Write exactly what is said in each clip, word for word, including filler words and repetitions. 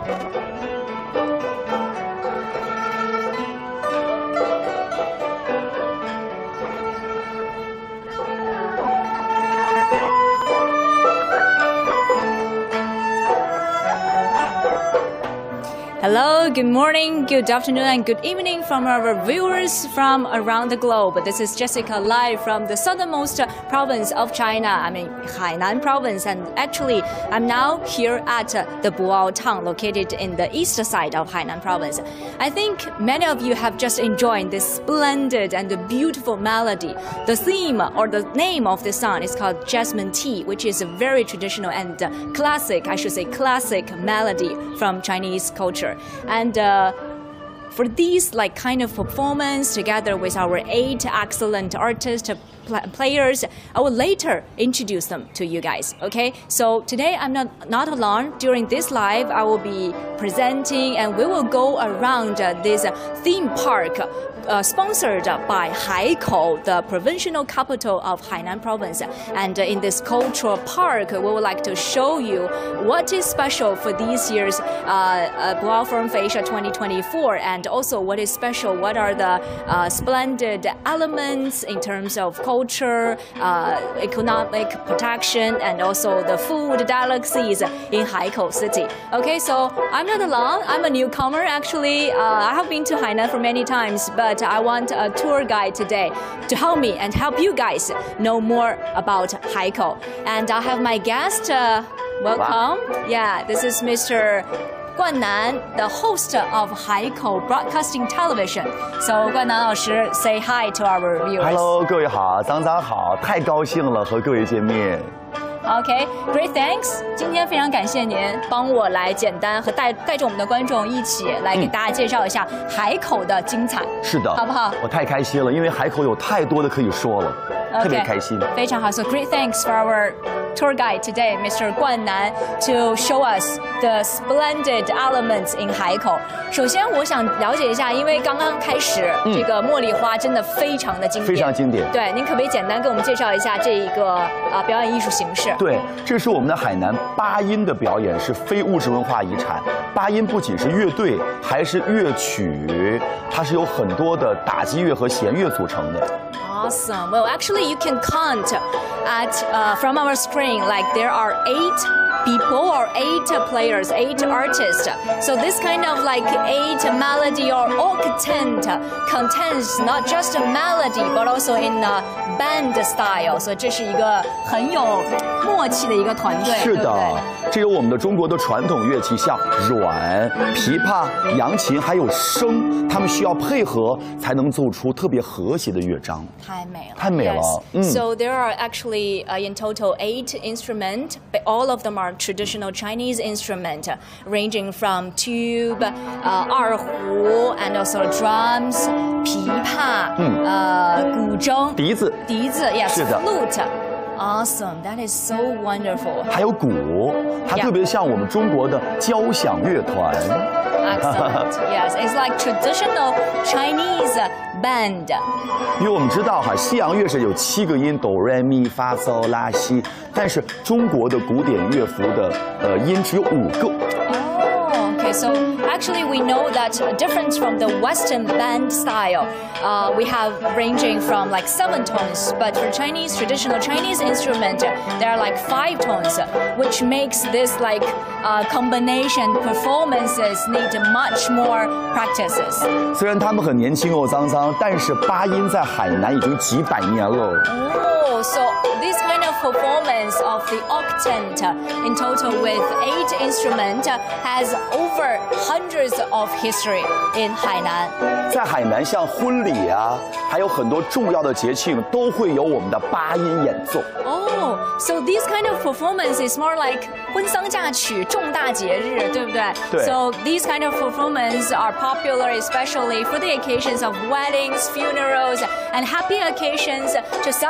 Hello, good morning, good afternoon, and good evening from our viewers from around the globe. This is Jessica live from the southernmost province of China, I mean Hainan province, and actually I'm now here at the Buao town located in the east side of Hainan province. I think many of you have just enjoyed this splendid and beautiful melody. The theme or the name of this song is called Jasmine Tea, which is a very traditional and classic, I should say classic melody from Chinese culture. And uh, for these like kind of performance together with our eight excellent artists, pl players, I will later introduce them to you guys. Okay, so today I'm not not alone. During this live, I will be presenting, and we will go around uh, this uh, theme park. Uh, sponsored by Haikou, the provincial capital of Hainan province. And uh, in this cultural park, we would like to show you what is special for this year's uh, uh, Buao Forum for Asia twenty twenty-four, and also what is special, what are the uh, splendid elements in terms of culture, uh, economic protection, and also the food delicacies in Haikou City. Okay, so I'm not alone. I'm a newcomer, actually. Uh, I have been to Hainan for many times, but I want a tour guide today to help me and help you guys know more about Haikou. And I have my guest. Uh, welcome. Wow. Yeah, this is Mister Guannan, the host of Haikou Broadcasting Television. So, Guannan 老师 say hi to our viewers. Hello， 各位好，张张好，太高兴了和各位见面。 OK, great, thanks. 今天非常感谢您帮我来简单和带带着我们的观众一起来给大家介绍一下海口的精彩。 是的， 好不好？ 我太开心了，因为海口有太多的可以说了， okay, 特别开心。 非常好 ，so great, thanks for our tour guide today, Mister 冠南 to show us the splendid elements in 海口。首先，我想了解一下，因为刚刚开始，嗯、这个茉莉花真的非常的经典， 非常经典。 对，您可不可以简单给我们介绍一下这一个啊、呃、表演艺术形式？ 对，这是我们的海南八音的表演，是非物质文化遗产。八音不仅是乐队，还是乐曲，它是有很多的打击乐和弦乐组成的。 Awesome. Well, actually, you can count at uh, from our screen like there are eight people or eight players, eight artists. So this kind of like eight melody or octant contains not just a melody but also in a band style. So 这是一个很有默契的一个团队。 是的，这有我们的中国的传统乐器，像阮、琵琶、扬琴，还有笙，他们需要配合才能奏出特别和谐的乐章。 太美了， 太美了。 Yes. 嗯 So there are actually uh, in total eight instruments, but all of them are traditional Chinese instruments, ranging from tube, uh, 二胡, and also drums, 琵琶, 嗯 uh, 古筝, 笛子， 笛子 yes, 是的 flute. Awesome, that is so wonderful. 还有鼓，它特别像我们中国的交响乐团。 Excellent. Yes, it's like traditional Chinese band. 因为我们知道哈，西洋乐是有七个音，哆、来、咪、发、嗦、拉、西，但是中国的古典乐符的呃音只有五个。 Okay, so actually we know that different from the Western band style, uh, we have ranging from like seven tones, but for Chinese, traditional Chinese instrument, there are like five tones, which makes this like uh, combination performances need much more practices. 虽然他们很年轻哦，脏脏，但是八音在海南已经几百年了。 Oh, so this kind of performance of the octant in total with eight instruments has over hundreds of history in Hainan. 在海南，像婚礼啊，还有很多重要的节庆，都会有我们的八音演奏。 Oh, so this kind of performance is more like 婚丧嫁娶重大节日，对不对？ 对。 So these kind of performances are popular, especially for the occasions of weddings, funerals, and happy occasions to celebrate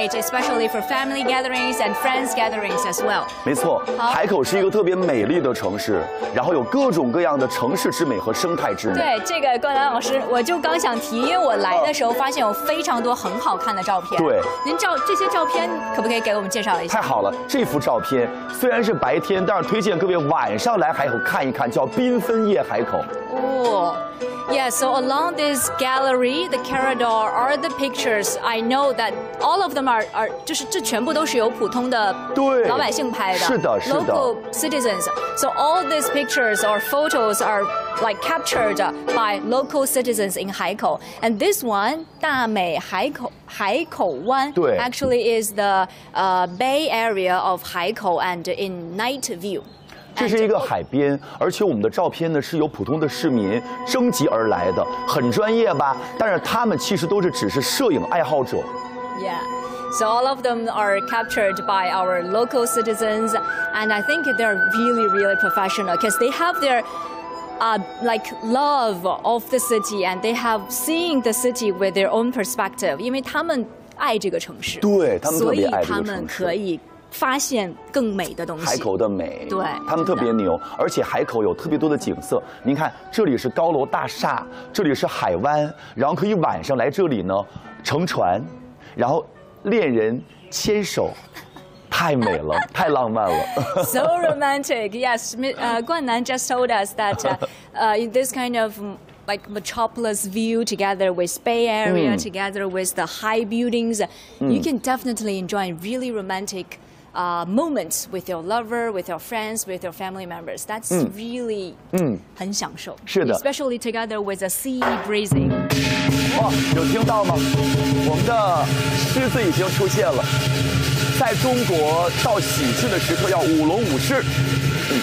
great, especially for family gatherings and friends gatherings as well. 没错，海口是一个特别美丽的城市，然后有各种各样的城市之美和生态之美。 对，这个冠南老师，我就刚想提，因为我来的时候发现有非常多很好看的照片。 对， 您照这些照片可不可以给我们介绍一下？ 太好了，这幅照片虽然是白天，但是推荐各位晚上来海口看一看，叫缤纷夜海口。 哦。Yeah, so along this gallery, the corridor are the pictures. I know that all of them are are 就是这全部都是由普通的老百姓拍的， 是的，是的 local citizens. So all these pictures or photos are like captured by local citizens in Haikou. And this one, 大美海口海口湾 actually is the uh, bay area of Haikou and in night view. 这是一个海边，而且我们的照片呢是由普通的市民征集而来的，很专业吧？但是他们其实都是只是摄影爱好者。 Yeah. So all of them are captured by our local citizens, and I think they're really, really professional because they have their uh, like love of the city, and they have seen the city with their own perspective. 因为他们爱这个城市， 对他们特别爱这个城市， 所以他们可以发现更美的东西。 海口的美， 对， 他们特别牛，而且海口有特别多的景色。您看，这里是高楼大厦，这里是海湾，然后可以晚上来这里呢，乘船，然后恋人牵手。太美了，太浪漫了。 So romantic, yes. Uh, Guannan just told us that uh, uh, in this kind of like metropolis view, together with Bay Area, mm. together with the high buildings, mm. you can definitely enjoy really romantic uh, moments with your lover, with your friends, with your family members. That's mm. really 嗯很享受。 是的 ，especially together with the sea breezing. 哇，有听到吗？我们的狮子已经出现了。在中国，到喜庆的时刻要舞龙舞狮。嗯。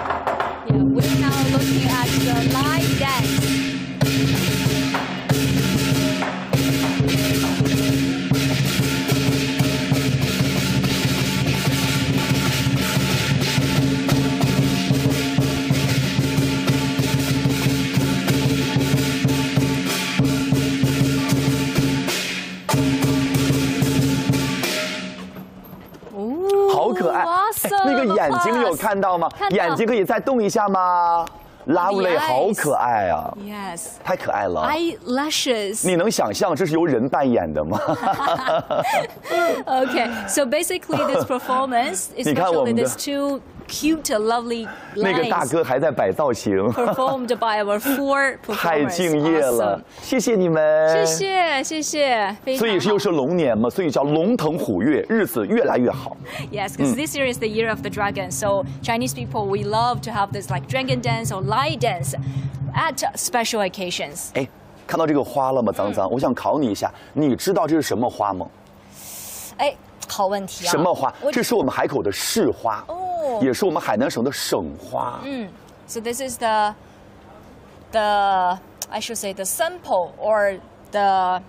Yeah, we're now looking at the live dance. 好可爱！那个眼睛有看到吗？眼睛可以再动一下吗 ？Lovely， 好可爱啊 ！Yes， 太可爱了。 Eyelashes。 你能想象这是由人扮演的吗 ？Okay, so basically this performance, especially these two cute, lovely lines. 那个大哥还在摆造型。 Performed by our four performers. 太敬业了，谢谢你们。 谢谢谢谢。 所以是又是龙年嘛，所以叫龙腾虎跃，日子越来越好。 Yes, because this year is the year of the dragon. So Chinese people, we love to have this like dragon dance or light dance at special occasions. 哎，看到这个花了吗？脏脏，我想考你一下，你知道这是什么花吗？ 哎，好问题啊。 什么花？这是我们海口的市花。 哦。 也是我们海南省的省花。 嗯 ，So this is the the I should say the sample or the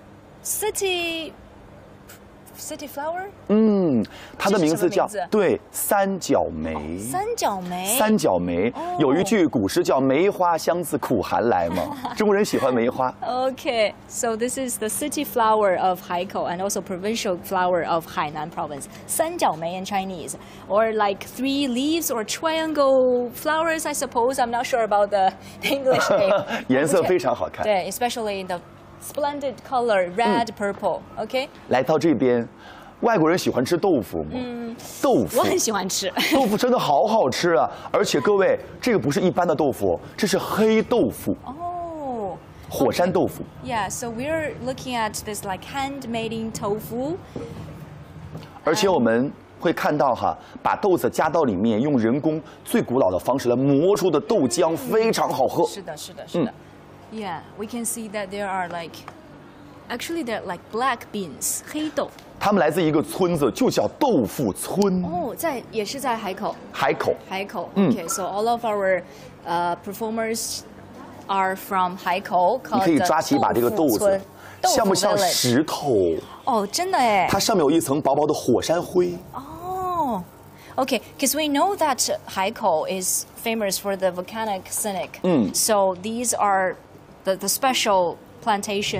city city flower。 嗯，它的名字叫对三角梅。 三角梅。 三角梅有一句古诗叫“梅花香自苦寒来”嘛，中国人喜欢梅花。 Okay, so this is the city flower of Haikou and also provincial flower of Hainan province. 三角梅 in Chinese, or like three leaves or triangle flowers, I suppose. I'm not sure about the English name. 颜色非常好看。 对 ，especially in the splendid color red, purple. Okay. 来到这边。外国人喜欢吃豆腐吗？嗯，豆腐我很喜欢吃。 豆腐真的好好吃啊！而且各位，这个不是一般的豆腐，这是黑豆腐。 哦， 火山豆腐。 Yeah, so we're looking at this like handmade tofu. 而且我们会看到哈，把豆子加到里面，用人工最古老的方式来磨出的豆浆非常好喝。 是的，是的，是的。Yeah, we can see that there are like, actually they're like black beans, 黑豆。 他们来自一个村子，就叫豆腐村。 哦，在也是在海口。 海口。 海口。Okay, so all of our uh, performers are from 海口。 你可以抓起一把这个豆子，像不像石头？ 哦，真的哎。 它上面有一层薄薄的火山灰。 哦。Okay, because we know that Haikou is famous for the volcanic scenic. 嗯。 So these are the the special plantation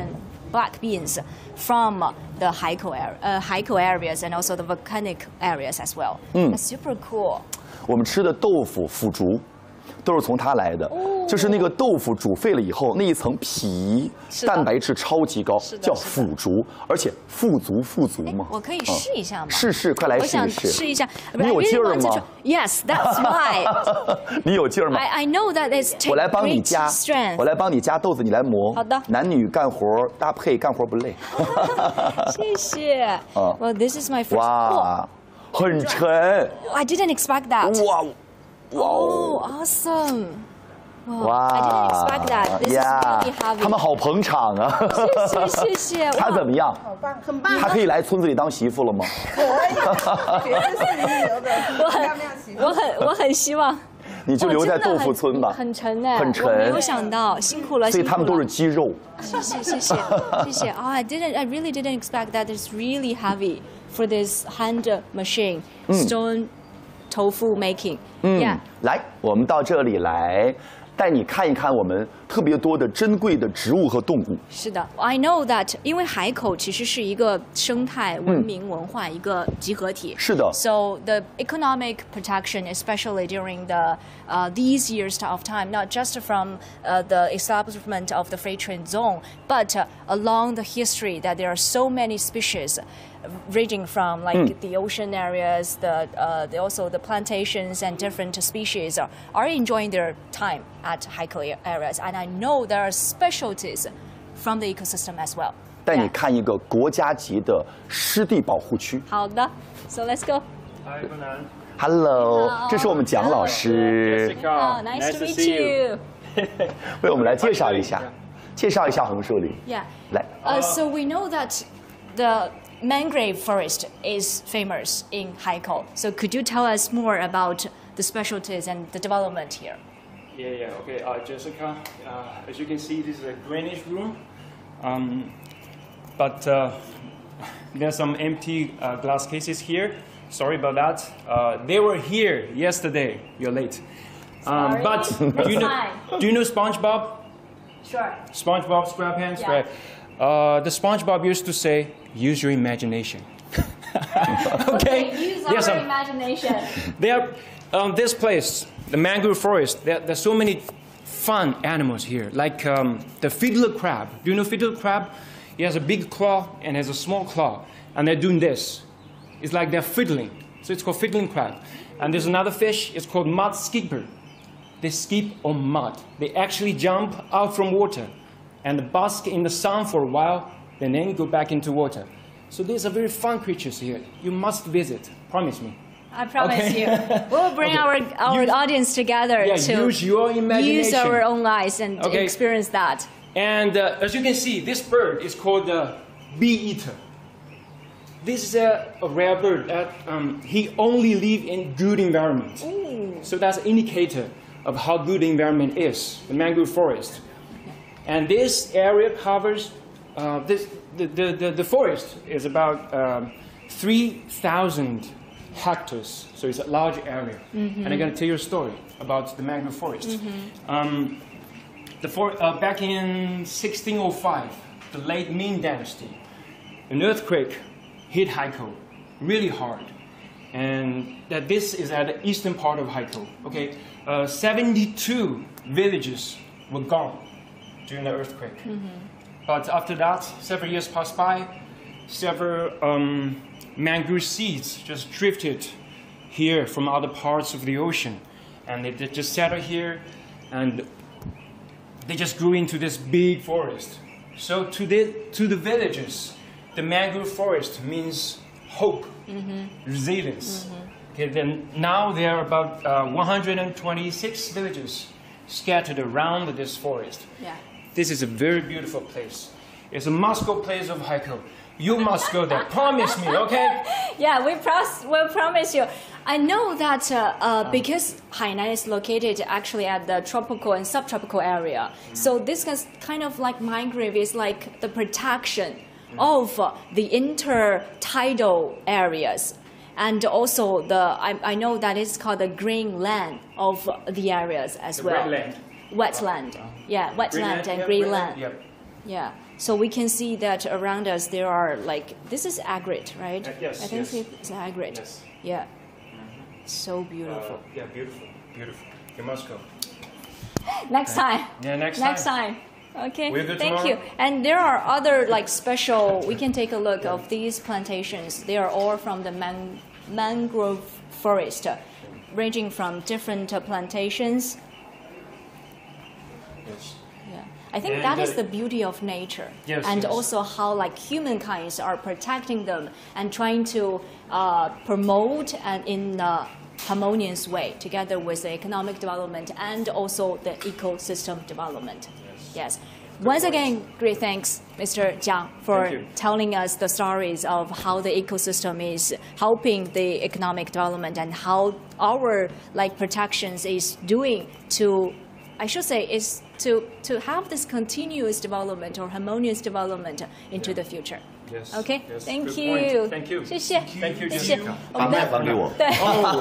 black beans from the Haikou, area, uh, Haikou areas and also the volcanic areas as well. Mm. That's super cool. 我们吃的豆腐腐竹，都是从它来的。Oh. 就是那个豆腐煮沸了以后，那一层皮蛋白质超级高，叫腐竹，而且富足富足嘛。 我可以试一下吗？ 试试，快来试一试。 我想试一下。 你有劲儿吗 ？Yes, that's why. 你有劲儿吗 ？I I know that it's take 我来帮你 great 加 strength. 我来帮你加豆子，你来磨。 好的。 男女干活搭配，干活不累。 谢谢。Well, this is my first. 哇，很沉。 I didn't expect that. 哇，哇哦 awesome. 哇 I didn't expect that. This is really heavy. 他们好捧场啊！ 谢谢谢谢。 他怎么样？ 好棒，很棒。 他可以来村子里当媳妇了吗？ 可以，别人是旅游的， 我很我很我很希望。 你就留在豆腐村吧。 很沉哎， 很沉。 我没有想到，辛苦了。 所以他们都是肌肉。 谢谢谢谢谢谢。Oh, I didn't, I really didn't expect that. It's really heavy for this hand machine stone tofu making. 嗯，来，我们到这里来。带你看一看我们特别多的珍贵的植物和动物。 是的 ，I know that， 因为海口其实是一个生态文明文化一个集合体。 是的。 So the economic protection, especially during the uh, these years of time, not just from uh, the establishment of the free trade zone, but uh, along the history that there are so many species. Ranging from like mm. the ocean areas, the, uh, the also the plantations and different species are, are enjoying their time at Haikou areas, and I know there are specialties from the ecosystem as well. 带你看一个国家级的湿地保护区。 好的 ，So let's go. Hi, Hainan. Hello， 这是我们蒋老师。 Oh, nice to meet you. 为我们来介绍一下，介绍一下红树林。 Yeah. 来。 Uh, so we know that the mangrove forest is famous in Haikou. So could you tell us more about the specialties and the development here? Yeah, yeah, okay. Uh, Jessica, uh, as you can see, this is a greenish room. Um, but uh, there's some empty uh, glass cases here. Sorry about that. Uh, they were here yesterday. You're late. Um, Sorry. But do you, know, do you know SpongeBob? Sure. SpongeBob SquarePants, Yeah. right? Uh, the SpongeBob used to say, use your imagination. Okay? Use yes, our um, imagination. There, um, this place, the mangrove forest, there, there's so many fun animals here, like um, the fiddler crab. Do you know fiddler crab? He has a big claw and has a small claw, and they're doing this. It's like they're fiddling, so it's called fiddling crab. And there's another fish, it's called mud skipper. They skip on mud. They actually jump out from water and bask in the sun for a while, and then go back into water. So these are very fun creatures here. You must visit. Promise me. I promise Okay. you. We'll bring Okay. our, our Use- audience together Yeah, to use your imagination. use our own eyes and Okay. experience that. And uh, as you can see, this bird is called the bee eater. This is a, a rare bird that um, he only lives in good environment. Ooh. So that's an indicator of how good the environment is, the mangrove forest. And this area covers, uh, this, the, the, the, the forest is about um, three thousand hectares, so it's a large area. Mm-hmm. And I'm going to tell you a story about the mangrove forest. Mm-hmm. um, the for, uh, back in sixteen oh five, the late Ming Dynasty, an earthquake hit Haikou really hard. And that this is at the eastern part of Haikou. Okay, uh, seventy-two villages were gone during the earthquake. Mm-hmm. But after that, several years passed by, several um, mangrove seeds just drifted here from other parts of the ocean. And they, they just settled here, and they just grew into this big forest. So to the, to the villagers, the mangrove forest means hope, mm-hmm. resilience. Mm-hmm. Okay, then now there are about uh, one hundred twenty-six villages scattered around this forest. Yeah. This is a very beautiful place. It's a must-go place of Haikou. You must go there. Promise me, okay? Yeah, we pros- we'll promise you. I know that uh, uh, because Hainan is located actually at the tropical and subtropical area, mm. so this is kind of like mangrove is like the protection mm. of uh, the intertidal areas. And also, the I, I know that it's called the green land of the areas as the well. wetland. Wetland. Uh, Yeah, wetland Greenland, and yeah, green land. Yeah. Yeah. So we can see that around us there are like this is agate, right? Uh, yes, I think yes. it's agate. Yes. Yeah. So beautiful. Uh, yeah, beautiful, beautiful. You must go. Next time. Yeah, next, Next time. time. Okay. We're good Thank tomorrow? you. And there are other like special. We can take a look of these plantations. They are all from the man, mangrove forest, uh, ranging from different uh, plantations. Yes. Yeah. I think And, that is uh, the beauty of nature, Yes, and yes. also how like humankind are protecting them and trying to uh, promote and in a harmonious way together with the economic development and also the ecosystem development. Yes. yes. Once point. again, great thanks, Mister Jiang, for Thank you. telling us the stories of how the ecosystem is helping the economic development and how our like protections is doing to, I should say, is to to have this continuous development or harmonious development into the future. Yes. Okay, Yes. thank Good you. point. Thank you. 谢谢。 Thank you, 谢谢 Jessica. 我把们的麦还给我。 对，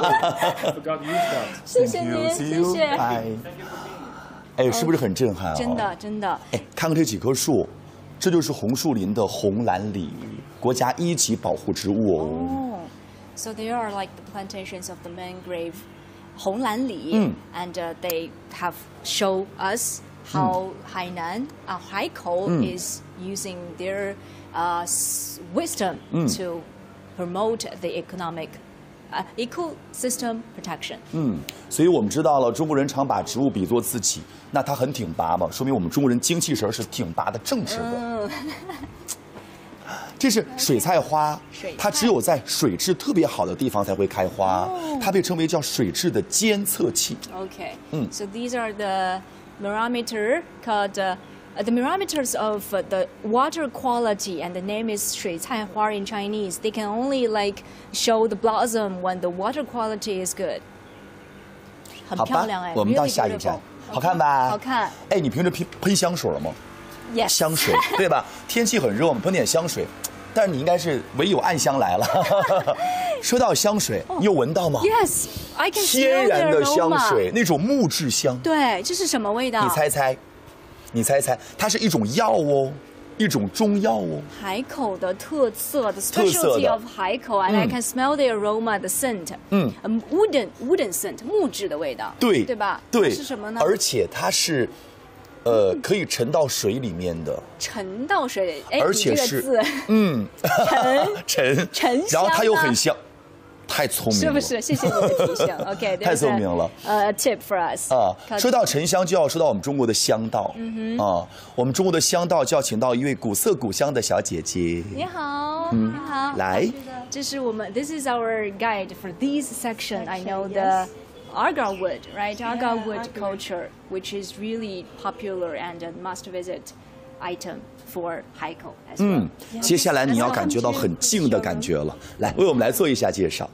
I forgot to use that. 谢谢您， See 谢 you. 谢。 Bye. 哎，是不是很震撼啊？ 真的真的。 哎，看看这几棵树，这就是红树林的红蓝李，国家一级保护植物哦。 Oh, so there are like the plantations of the mangrove 红蓝李 Mm. and uh, they have show us how Hainan, uh, Haikou Mm. is using their uh, s- wisdom Mm. to promote the economic uh, ecosystem protection. 嗯，所以我们知道了，中国人常把植物比作自己，那它很挺拔嘛，说明我们中国人精气神儿是挺拔的、正直的。这是水菜花水菜， 它只有在水质特别好的地方才会开花，它被称为叫水质的监测器。 Okay. Mm. So these are the barometer called uh, uh, the barometers of uh, the water quality, and the name is 水菜花 in Chinese. They can only like show the blossom when the water quality is good. 很好吧漂亮哎， 我们到 really 下一站 beautiful. 好看吧？ 好看。 哎，你平时喷喷香水吗？ Yes. 香水对吧？天气很热，我们喷点香水。但是你应该是唯有暗香来了。说到香水，你有闻到吗？ Yes, I can 天 smell 然 the 的香 aroma. 水，那种木质香。 对，这是什么味道？ 你猜猜，你猜猜，它是一种药哦，一种中药哦。 海口的特色的特色的 specialty of 海口 and I 嗯 can smell the aroma, the scent. 嗯 Um, wooden wooden scent, 木质的味道。 对， 对吧？ 对， 是什么呢？ 而且它是，呃，可以沉到水里面的， 沉到水里，哎， 而你这个且是字， 嗯， 沉沉沉然后它又香吗很香，太聪明了， 是不是？谢谢你的提醒。OK， 太聪明了。 呃、uh,，tip for us 啊， Called- 说到沉香，就要说到我们中国的香道。嗯啊，我们中国的香道就要请到一位古色古香的小姐姐。 你好， 嗯你好， 来， 这是我们 This is our guide for this section. I know the yes. Argar wood, right? Argar Yeah, wood Argar. culture, which is really popular and a must-visit item for Haikou as well. 嗯，接下来你要感觉到很静的感觉了。来，为我们来做一下介绍。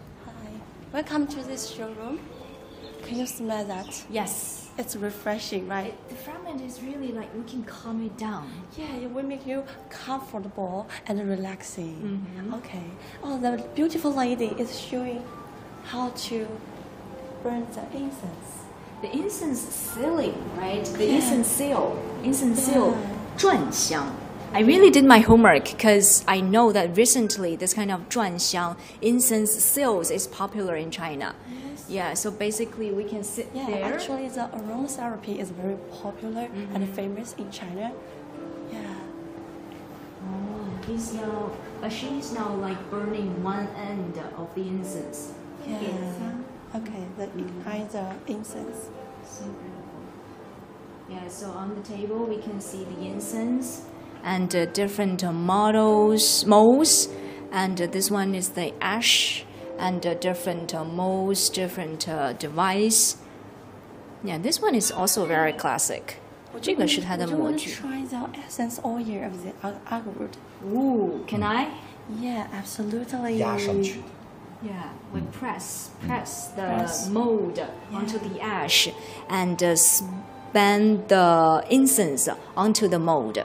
Hi, welcome to this showroom. Can you smell that? Yes. It's refreshing, right? The fragment is really like we can calm it down. Yeah, it will make you comfortable and relaxing. Okay. Oh, the beautiful lady is showing how to burn the incense. The incense sealing, right? The Yeah. incense seal, incense seal, Yeah. 转香. I really did my homework because I know that recently this kind of 转香 incense seals is popular in China. Yes. Yeah, so basically we can sit Yeah, there. actually the aromatherapy is very popular and famous in China. Yeah. Oh, he's now, uh, she's now like burning one end of the incense. Yeah. Okay, the behind the incense. So beautiful. Yeah, so on the table we can see the incense and uh, different uh, models, molds, and uh, this one is the ash, and uh, different uh, molds, different uh, device. Yeah, this one is also very classic. 这个是它的 Would you 模 want to 具。 try the essence oil of the ag- agarwood? Ooh, can I? Yeah, absolutely. 压上去。 Yeah, we press press the Press. mold onto the ash and uh, span the incense onto the mold.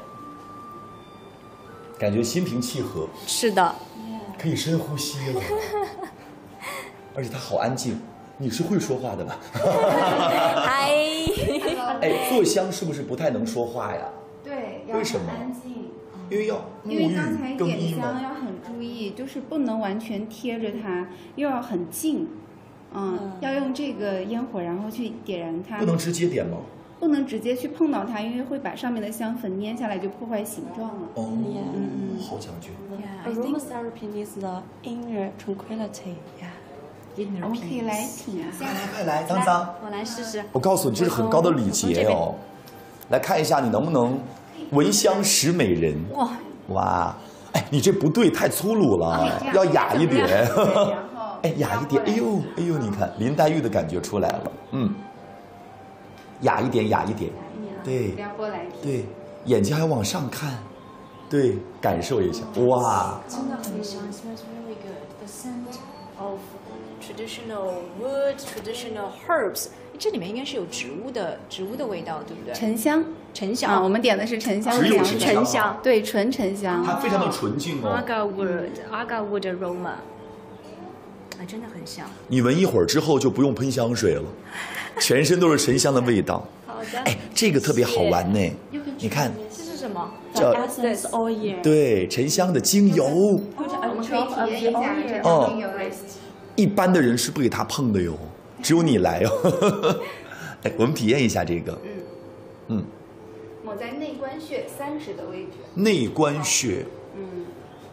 感觉心平气和， 是的， 可以深呼吸了。而且它好安静，你是会说话的吧？ 嗨。 哎，做香是不是不太能说话呀？ 对， 为什么？ 安静。 因为要沐因为浴刚才更衣点香嘛。 要很注意，就是不能完全贴着它，又要很近，嗯，嗯要用这个烟火然后去点燃它。 不能直接点吗？ 不能直接去碰到它，因为会把上面的香粉粘下来，就破坏形状了。 哦， 嗯嗯， 好讲究。 Yeah, aromatherapy needs the inner tranquility. Yeah. 我们可以来品一下。 来，快来，脏脏。 我来试试。 我告诉你，这是很高的礼节哦。来看一下，你能不能闻香识美人？ 哇哇，哎，你这不对，太粗鲁了，要雅一点。哎，雅一点。哎呦，哎呦，你看林黛玉的感觉出来了。嗯，雅一点，雅一点。对， 撩拨来品。 对，眼睛还要往上看。对，感受一下。哇， 真的很香 ，smells really good. The scent of traditional wood, traditional herbs. 这里面应该是有植物的植物的味道，对不对？ 沉香， 沉香啊，我们点的是沉香。 只有沉香沉香， 对，纯沉香。 它非常的纯净哦。 Agar wood, agar wood aroma. 啊，真的很香。 你闻一会儿之后就不用喷香水了，全身都是沉香的味道。 好的。 哎，这个特别好玩呢。你看， 这是什么？ 叫 Essence oil. 对，沉香的精油。 我们可以体验一下这哦个精油的。 一般的人是不给它碰的哟，只有你来哦。哎，我们体验一下这个。 嗯嗯。 抹在内关穴三指的位置。 内关穴。 嗯。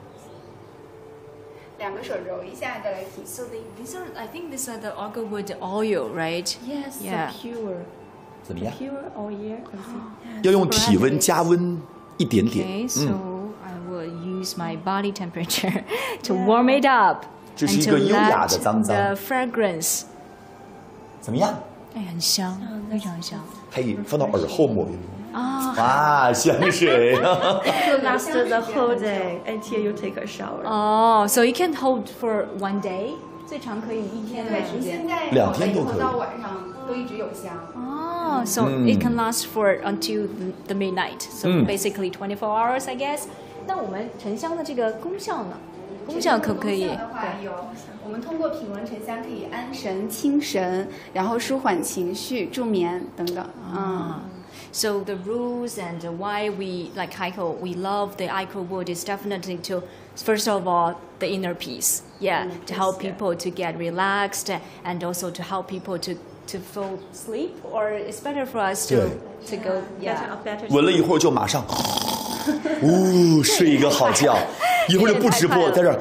两个手揉一下，再来体。 So they, these are, I think these are the agar wood oil, right? Yes, Yeah. the pure, 怎么样？ pure oil. Yeah. 要用体温加温一点点。 Okay, so I will use my body temperature to warm it up 这是 and 一 to 个优雅 let 的脏脏 the fragrance. 怎么样？ 哎，很香，非常香。 可以放到耳后抹一抹。 啊。 哇，香水。 It will last the whole day until you take a shower. 哦 so you can hold for one day， 最长可以一天的对， 时间。 你现在两天都可以到晚上都一直有香。 哦 so it can last for until the, the midnight. So 嗯 basically twenty-four hours, I guess. 那我们沉香的这个功效呢？功效可不可以？ 功效的话有，我们通过品闻沉香可以安神、清神，然后舒缓情绪、助眠等等。嗯。 So the rules and why we like Haikou, we love the Haikou wood is definitely to, first of all, the inner peace. Yeah, Mm, to help yes, yeah. people to get relaxed and also to help people to, to fall asleep. Or it's better for us to, to go, Get yeah. a better. 闻了一会儿就马上，呜，睡一个好觉，一会儿就不直播，在这儿。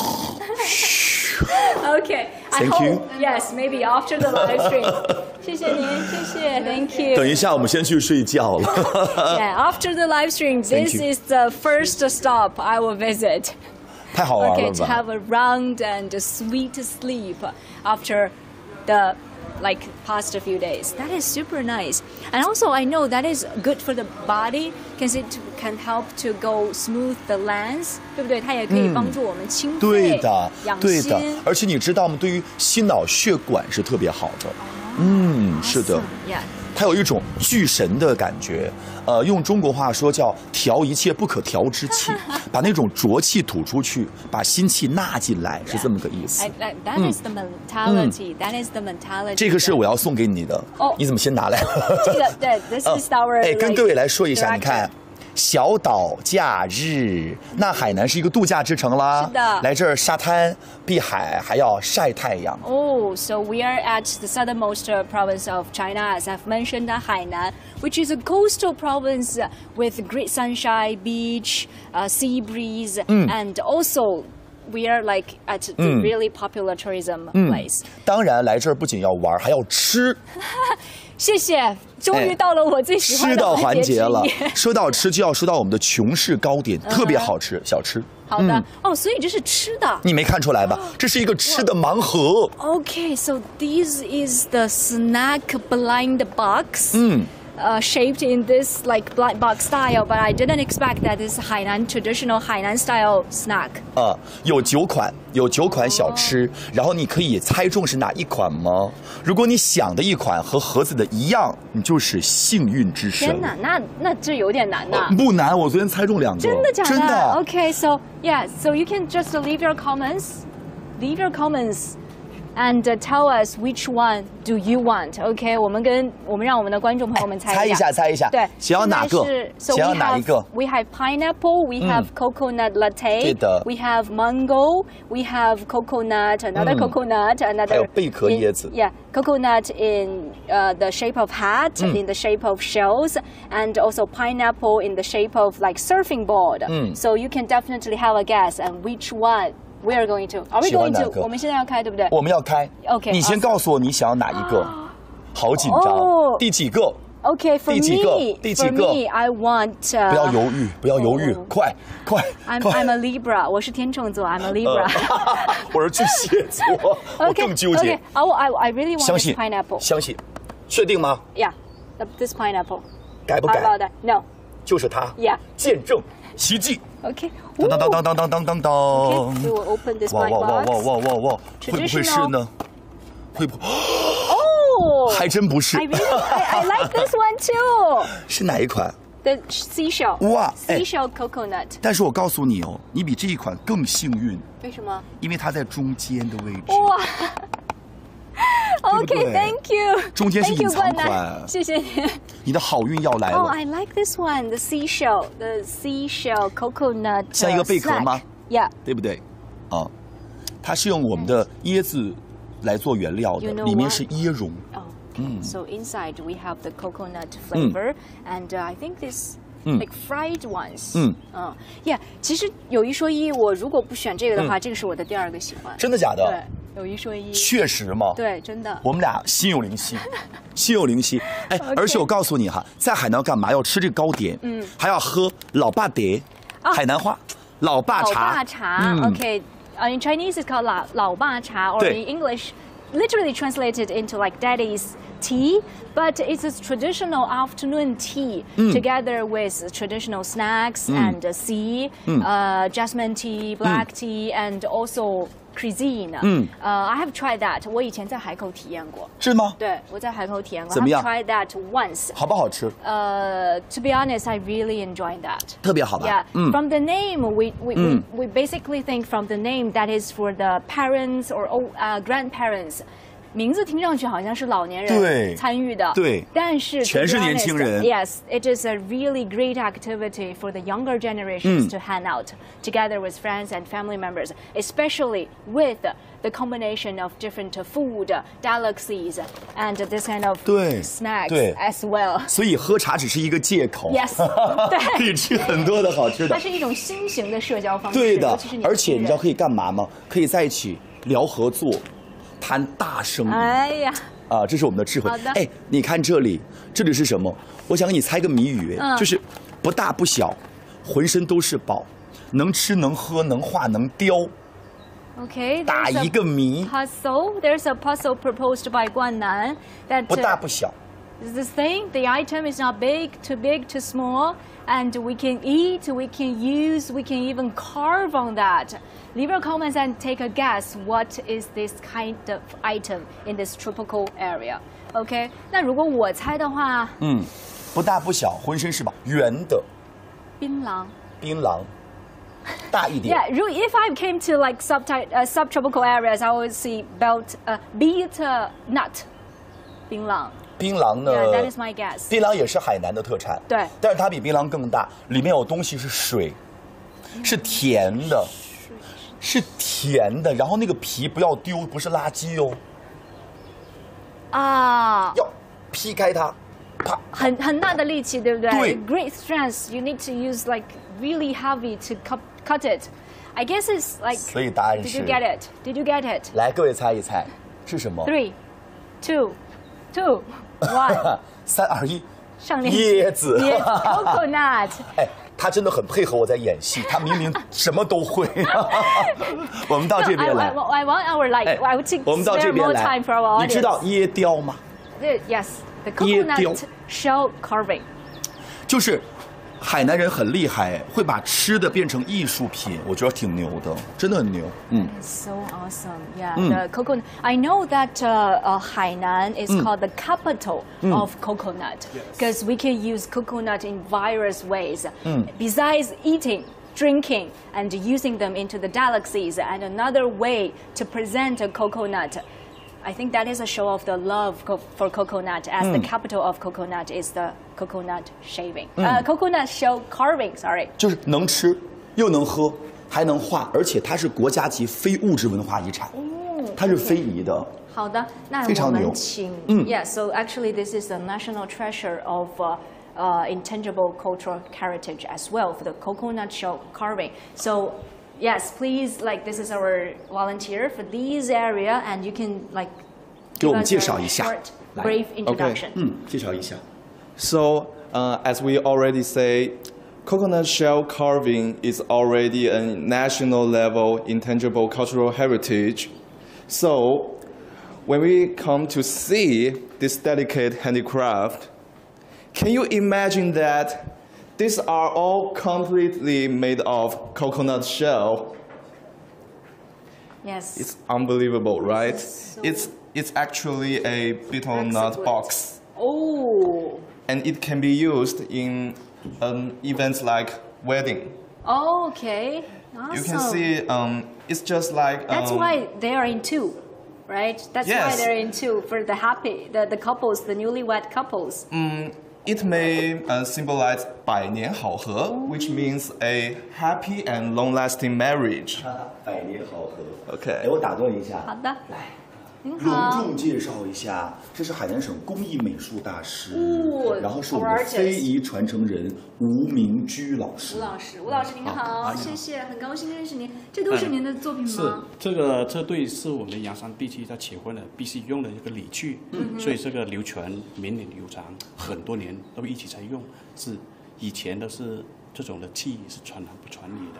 Okay. I Thank hope, you. Yes, maybe after the live stream. 谢谢您，谢谢 Thank you. 等一下，我们先去睡觉了。 Yeah, after the live stream, Thank this you. is the first stop I will visit. 太好玩 Okay, 了 to 吧？ have a round and a sweet sleep after the like past few days. That is super nice. And also I know that is good for the body because it can help to go smooth the lens. 对不对？它也可以帮助我们清肺、 对的， 养对的心。。 而且你知道吗？对于心脑血管是特别好的。嗯，是的。 Yeah. 它有一种聚神的感觉，呃，用中国话说叫调一切不可调之气，把那种浊气吐出去，把心气纳进来，是这么个意思 I, I, that is the mentality. That is the mentality. 这个是我要送给你的哦， 你怎么先拿来了？ 这个对，this is our. 哎，跟 like, 各位来说一下， director. 你看。小岛假日，那海南是一个度假之城啦。 是的来这儿沙滩、碧海，还要晒太阳。 Oh, so we are at the southernmost uh, province of China, as I've mentioned, uh, Hainan, which is a coastal province uh, with great sunshine, beach, uh, sea breeze, and also we are like at the really popular tourism place. 当然，来这儿不仅要玩，还要吃。 谢谢，终于到了我最喜欢的吃到环节了之一。 说到吃，就要说到我们的琼式糕点，特别好吃，小吃。 好的，哦，所以这是吃的。 你没看出来吧？这是一个吃的盲盒。 Okay, so this is the snack blind box. 嗯。 Uh, shaped in this like blind box style, but I didn't expect that this Hainan traditional Hainan style snack. 啊，有九款，有九款小吃，然后你可以猜中是哪一款吗？如果你想的一款和盒子的一样，你就是幸运之神。 天哪，那那这有点难呐、 不难，我昨天猜中两个。 真的假的？ 真的。 Okay, so yeah, so you can just leave your comments, leave your comments and uh, tell us which one do you want. OK， 我们跟我们让我们的观众朋友们猜一下。 猜一下，猜一下。 对， 想要哪个？想要哪一个 ？We have pineapple, we have coconut latte, 对的 we have mango, we have coconut, another coconut, 还 another 有贝壳椰子。 Yeah, coconut in uh, the shape of hat, in the shape of shells, and also pineapple in the shape of like surfing board. So you can definitely have a guess and which one we are going to. Are we 喜欢 going 哪 to? 个？ 我们现在要开，对不对？ 我们要开。 OK， 你先 awesome 告诉我你想要哪一个？好紧张哦。 第几个？ Okay, for 第几个？ me, 第几 for 个？ me, I want. Uh, 不要犹豫，不要犹豫，快快 I'm 快！ I'm a Libra. 我是天秤座 I'm a Libra. 我是巨蟹座，我 Okay, 更纠结 okay. I, I, I really want 相 this 信 pineapple. 相信，确定吗？ Yeah, the- this pineapple. 改不 How 改？ about that? No. 就是它。 Yeah. 见证奇迹。 Okay. 当当当当当当当当当。 Okay, we will open this 哇 wine 哇哇 box. 哇哇哇哇！会不会是 Traditional 呢？会不？ Oh, 还真不是 I。really, I, I like this one too. 是哪一款？ The seashell. 哇，哎 Seashell coconut. 但是我告诉你哦，你比这一款更幸运， 为什么？ 因为它在中间的位置。 哇。 对不 Okay, 对 thank you. 中间是 Thank you, 隐藏冠款南，谢谢你。 你的好运要来 Oh, 了。 I like this one, the seashell, the seashell coconut. 像一个贝壳吗 ？Yeah. 对不对？啊，它是用我们的椰子来做原料的 You，know 里面 what？ 是椰蓉。 Oh, okay. So inside we have the coconut flavor, and uh, I think this like fried ones. 嗯， 嗯 Yeah. 其实有一说一，我如果不选这个的话，这个是我的第二个喜欢。 真的假的？ 对，有一说一。 确实吗？ 对，真的。 我们俩心有灵犀，心有灵犀。哎， OK 而且我告诉你哈，在海南要干嘛？要吃这个糕点，嗯，还要喝老爸爹，海南话老爸老茶。 爸茶 Okay. Uh, in Chinese, it's called 老老爸茶, or 对 in English, literally translated into like daddy's tea. But it's a traditional afternoon tea together with traditional snacks and uh, tea, uh, jasmine tea, black tea, and also cuisine. Uh, I have tried that. 我以前在海口体验过。 是吗？ 对，我在海口体验过。 怎么样 I've tried that once. 好不好吃？ Uh, to be honest, I really enjoyed that. 特别好吧？ Yeah, 嗯 from the name, we we, we we basically think from the name that is for the parents or old, uh, grandparents. 名字听上去好像是老年对人参与的， 对但是全是年轻人。 Yes, it is a really great activity for the younger generations to hang out together with friends and family members, especially with the combination of different food, delicacies, and this kind of 对 snacks 对 as well. 所以喝茶只是一个借口。 Yes， 对可以吃很多的好吃的它。是一种新型的社交方式， 对的尤其是，年轻人而且你知道可以干嘛吗？可以在一起聊合作，谈大生意。 哎呀， 啊，这是我们的智慧好的。 哎，你看这里，这里是什么？我想给你猜个谜语， 嗯就是不大不小，浑身都是宝，能吃能喝能画能雕， Okay, 打 there's 一 a 个谜， puzzle. There's a puzzle proposed by Guan Nan that 不大 uh, 不小。 this thing, the item is not big, too big, too small, and we can eat, we can use, we can even carve on that. Leave your comments and take a guess. What is this kind of item in this tropical area? Okay, 那如果我猜的话， 嗯，不大不小，浑身是宝，圆的， 槟榔。 槟榔，大一点。 Yeah, really, if I came to like sub uh, subtropical areas, I would see belt uh, beet uh, nut, 槟榔。 槟榔呢 Yeah, that is my guess. 槟榔也是海南的特产， 对但是它比槟榔更大，里面有东西是水，是甜的，是甜的，然后那个皮不要丢，不是垃圾哦， 啊， 要劈开它，啪， 很很大的力气，对不对？ 对 Great strength. You need to use like really heavy to cut cut it. I guess it's like. 所以答案 Did 是 you get it? Did you get it? 来，各位猜一猜是什么？ Three, two, two, one. 三二一， 上链椰子。 椰子 coconut. 哎，他真的很配合我在演戏，他明明什么都会。我们到这 I, 边 I, 来， I want our like. 哎 I would take 我们到 spare 这边 more 来 time for our， 你知道 audience. 椰雕吗？ The- Yes, the 椰雕 coconut shell carving. 就是海南人很厉害，会把吃的变成艺术品，我觉得挺牛的，真的很牛。嗯， So awesome, yeah. The coconut. I know that uh, uh, Hainan is called the capital of coconut because we can use coconut in various ways. Besides eating, drinking, and using them into the delicacies, and another way to present a coconut I think that is a show of the love co for coconut, as the capital of coconut is the coconut shaving. Uh, coconut shell carving, sorry. 就是能吃，又能喝，还能画，而且它是国家级非物质文化遗产，它是非遗的。 好的，那我们请 Yeah, so actually this is the national treasure of uh, uh, intangible cultural heritage as well for the coconut shell carving. So yes, please, like this is our volunteer for this area, and you can like 给我们 give us 介 a 绍一下， short, brief introduction. 嗯，介绍一下。 So, uh, as we already say, coconut shell carving is already a national level intangible cultural heritage. So, when we come to see this delicate handicraft, can you imagine that these are all completely made of coconut shell? Yes. It's unbelievable, right? So It's, it's actually a betel nut Excellent. box. Oh. And it can be used in um, events like wedding. Oh, okay. Awesome. You can see um, it's just like. That's um, why they are in two, right? That's why Yes. they're in two for the happy, the, the couples, the newlywed couples. um, it may uh, symbolize 百年好合, which means a happy and long-lasting marriage. 百年好合。 Okay. 哎，我打断一下。 好的。 来， 您隆好。 重介绍一下，这是海南省工艺美术大师， 哦然后是我们的 artist 非遗传承人吴明居老师。 吴老师，吴老师您好， 好谢谢，很高兴认识您。这都是您的作品是吗？ 这个，这对是我们阳山地区在结婚的必须用的一个礼具，所以这个流传绵绵悠长，很多年都一起在用。是以前都是这种的技艺是传男不传女的。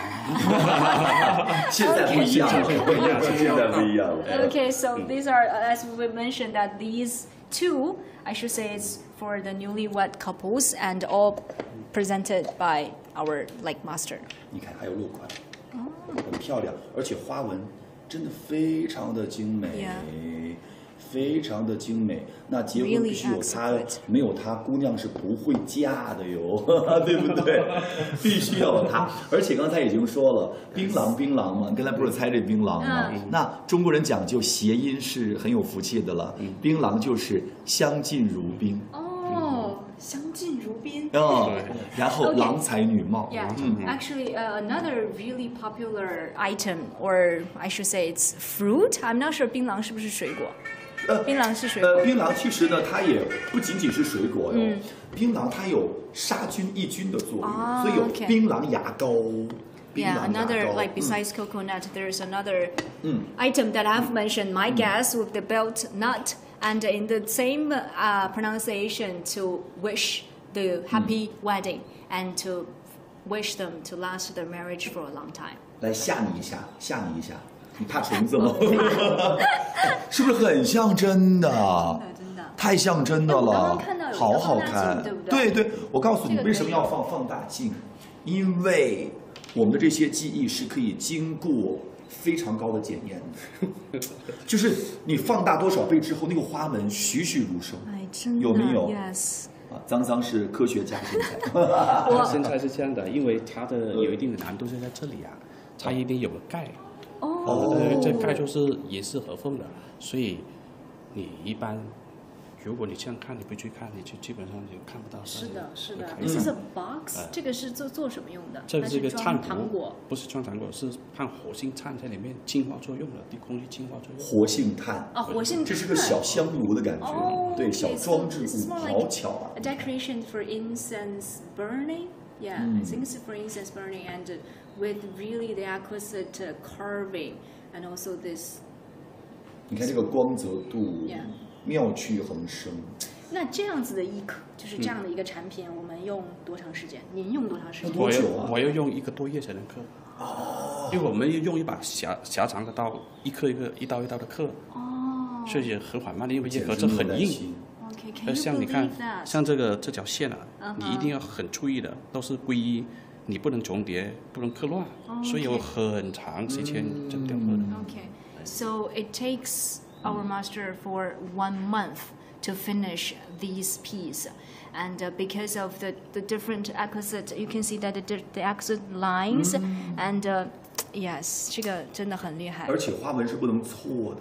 现在不一样了，不一样，现在不一样了。 Okay, so these are, as we mentioned, that these two, I should say, it's for the newlywed couples and all presented by our like master. 你看还有落款，很漂亮，而且花纹真的非常的精美 Yeah. 非常的精美。那结婚 Really 必须有它 exquisite. 没有它，姑娘是不会嫁的哟，对不对？必须要有它。而且刚才已经说了，槟榔槟榔嘛，你刚才不是猜这槟榔吗？ 嗯那中国人讲究谐音是很有福气的了，槟榔就是相敬如宾。 哦，相敬如宾。 嗯，然后 Okay. 郎才女貌。 Yeah, 嗯 actually, uh, another really popular item, or I should say, it's fruit. I'm not sure 槟榔是不是水果。 呃槟榔是水果。 呃，槟榔其实呢，它也不仅仅是水果哟。 嗯槟榔它有杀菌抑菌的作用， 啊所以有 OK 槟榔牙膏。槟 Yeah, 榔牙 another 膏 like 嗯 besides coconut, there's another 嗯 item that I've mentioned. My guess with the belt nut, and in the same uh, pronunciation to wish the happy wedding and to wish them to last their marriage for a long time. 来吓你一下，吓你一下，你怕虫子吗？是不是很像真的？ 真的太像真的哎我刚了刚看到有一，个好好放大看。 镜对不对对对，我告诉你这个为什么可以要放放大镜，因为我们的这些技艺是可以经过非常高的检验的，就是你放大多少倍之后，那个花纹栩栩如生。 哎，真的有没有 Yes. 啊，脏脏是科学家现在。 我现在是这样的，因为它的有一定的难度是在这里啊，它一定有个盖， 哦， 呃，这盖就是严丝合缝的，所以你一般如果你这样看，你不去看，你就基本上就看不到。 是的，是的。 会看 This 不 is 到 a box. 哎这个是做做什么用的？ 这个是一个它炭装糖果。 不是装糖果，是放活性炭在里面净化作用的，对空气净化作用。 活性炭啊，活性炭。 这是个小香炉的感觉， 哦， 对，小 okay, 装置 so this is 物， more 好 like 巧啊 a！decoration for incense burning. Yeah, I think it's for incense burning, and uh, with really the exquisite uh, carving, and also this. 你看这个光泽度 Yeah. 妙趣横生。 那这样子的一颗，就是这样的一个产品，我们用多长时间？您用多长时间？ 我要多久啊我要用一个多月才能刻。哦。因为我们要用一把狭狭长的刀，一颗一个一刀一刀的刻。 哦。 所以很缓慢的，因为叶盒简直这很硬。 没有耐心 Okay, can 呃， you 像你看 believe，that? 像这个这条线啊， 嗯哼你一定要很注意的，都是归一，你不能重叠，不能刻乱，所以有很长时间在雕刻的。 Okay, so it takes our master for one month to finish these pieces, and uh, because of the the different exquisite, you can see that the the exquisite lines, and uh, yes, 这个真的很厉害。 而且花纹是不能错的哟。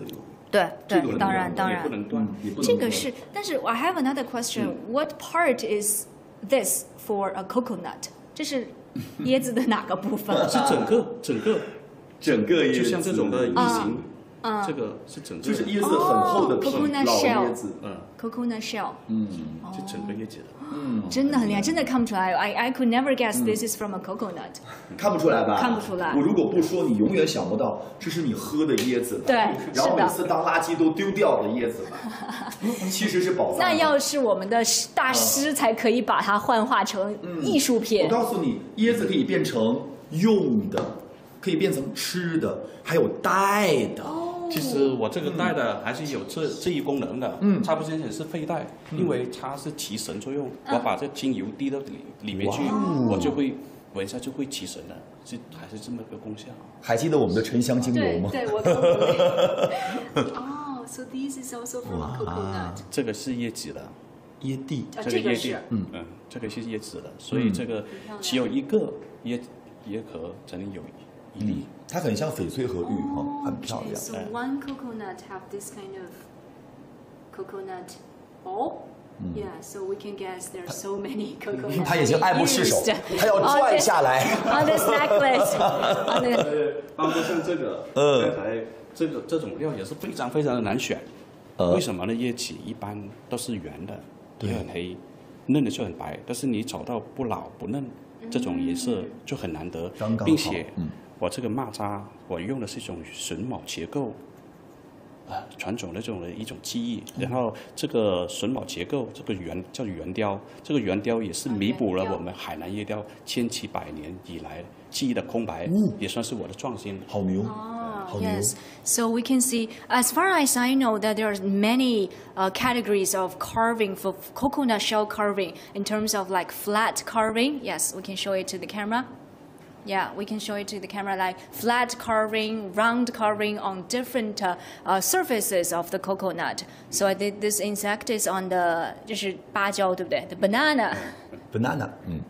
对对， 这个当然当然也不，能断，也不能这个是，但是 I have another question. What part is this for a coconut? 这是椰子的哪个部分？ 是整个整个整个椰子就像这种的异形， 啊这个是整个就是椰子很厚的皮， 哦，coconut 老 shell 椰子， 嗯， coconut shell. 嗯， 是整个椰子的。 真的很厉害，真的看不出来。I I could never guess this is from a coconut. 看不出来吧？ 看不出来我如果不说，你永远想不到这是你喝的椰子吧。 对然后是的每次当垃圾都丢掉的椰子吧，其实是宝藏。 那要是我们的大师才可以把它幻化成艺术品。 我告诉你，椰子可以变成用的，可以变成吃的，还有带的。 其实我这个带的还是有这这一功能的， 嗯它不仅仅是肺带，因为它是起神作用。我把这精油滴到里里面去，我就会闻一下就会起神了，是还是这么个功效。 还记得我们的沉香精油吗？ 对对，我都哦，so this is also from a coconut. 这个是椰子的， 椰蒂， 啊， 这个椰蒂这个是， 嗯嗯，这个是椰子的，所以这个只有一个椰椰壳才能有一粒。 它很像翡翠和玉哈，很漂 Okay, 亮。 so one coconut have this kind of coconut ball. Yeah, so we can guess there's so many coconuts. 他已经爱不释手 used， 他要拽下来。 On this necklace, on the 呃，包括像这个， 嗯刚才这个这种料也是非常非常的难选。 呃为什么呢？椰子一般都是圆的，也很黑，嫩的就很白，但是你找到不老不嫩这种颜色就很难得， 刚刚好并且嗯我这个蚂蚱我用的是一种榫卯结构。啊，传统的这种的一种技艺，然后这个榫卯结构，这个圆叫圆雕，这个圆雕也是弥补了我们海南椰雕千奇百年以来记忆的空白，也算是我的创新。 好牛， Oh, 好牛。 yes. So we can see, as far as I know, that there are many uh, categories of carving for coconut shell carving in terms of like flat carving. Yes, we can show it to the camera. Yeah, we can show it to the camera like flat carving, round carving on different uh, uh, surfaces of the coconut. So I think this insect is on the 就是芭蕉，对不对？ The banana. banana，嗯，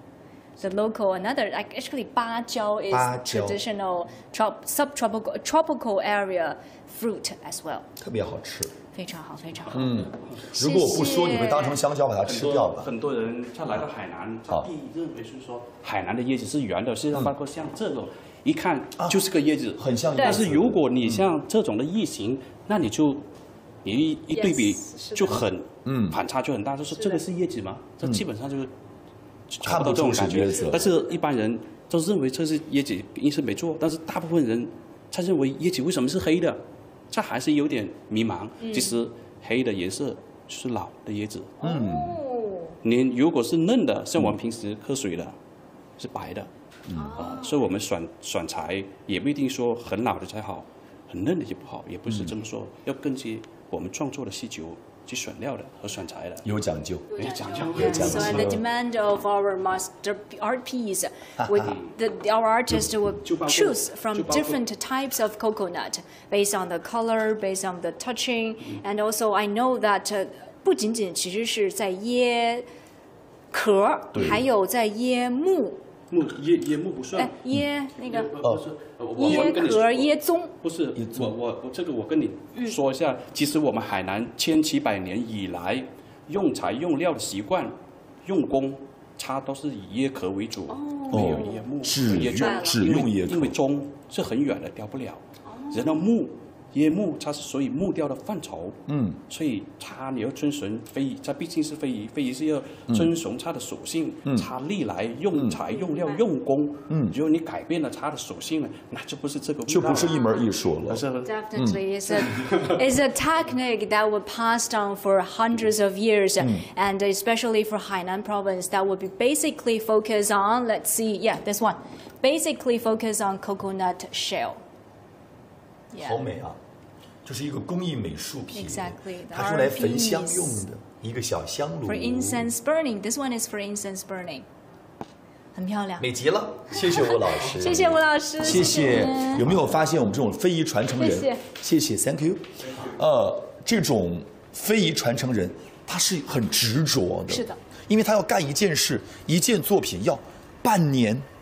The local another like actually 芭蕉 is 芭蕉 traditional trop, subtropical tropical area fruit as well. 特别好吃。 非常好，非常好。 嗯，如果我不说，你会当成香蕉把它吃掉吧？ 很多人他来到海南，他好第一认为是说海南的椰子是圆的，实际上包括像这种，一看就是个椰子， 很像椰子。 但是如果你像这种的异形，那你就你一一对比 Yes，是的就很嗯反差就很大，就是这个是椰子吗？这基本上就是看不到这种出是感觉椰子。 但是一般人都认为这是椰子，因是没错，但是大部分人他认为椰子为什么是黑的，这还是有点迷茫。其实黑的颜色是老的椰子， 嗯， 哦， 你如果是嫩的，像我们平时喝水的，是白的，啊，所以我们选选材也不一定说很老的才好，很嫩的就不好，也不是这么说，要根据我们创作的需求去选料的和选材的。 有讲究。 有讲究。 Yes, so at the demand of our master art piece, with the, our artist would 就包括- choose from 就包括- different types of coconut based on the color, based on the touching, and also I know that uh, 不仅仅其实是在椰壳，还有在椰木， 木椰椰木不算哎，，椰那个呃不是，呃我我椰跟你说壳、椰棕。 不是，我我我这个我跟你说一下，其实我们海南千七百年以来用材用料的习惯、用工，它都是以椰壳为主，没有椰木、 只椰棕用只用椰壳因为棕是很远的，雕不了。然后木椰木它是属于木雕的范畴， 嗯， 所以它你要遵循非遗，它毕竟是非遗，非遗是要遵循它的属性，它历来用材用料用工， 嗯如果你改变了它的属性呢，那就不是这个味道就不是一门艺术了。 是 Definitely, it's a it's a technique that was passed on for hundreds of years, and especially for Hainan province, that would be basically focus on. Let's see, yeah, this one, basically focus on coconut shell. 好 Yeah, 美啊！就是一个工艺美术品 Exactly, the 它是来焚香 art 用的一个小香炉 for。incense burning. This one is for incense burning. 很漂亮。 美极了，谢谢吴老师， 谢谢吴老师， 谢谢。 您有没有发现我们这种非遗传承人？ 谢谢谢 ，Thank you。呃，这种非遗传承人，他是很执着的。 是的， 因为他要干一件事，一件作品要半年、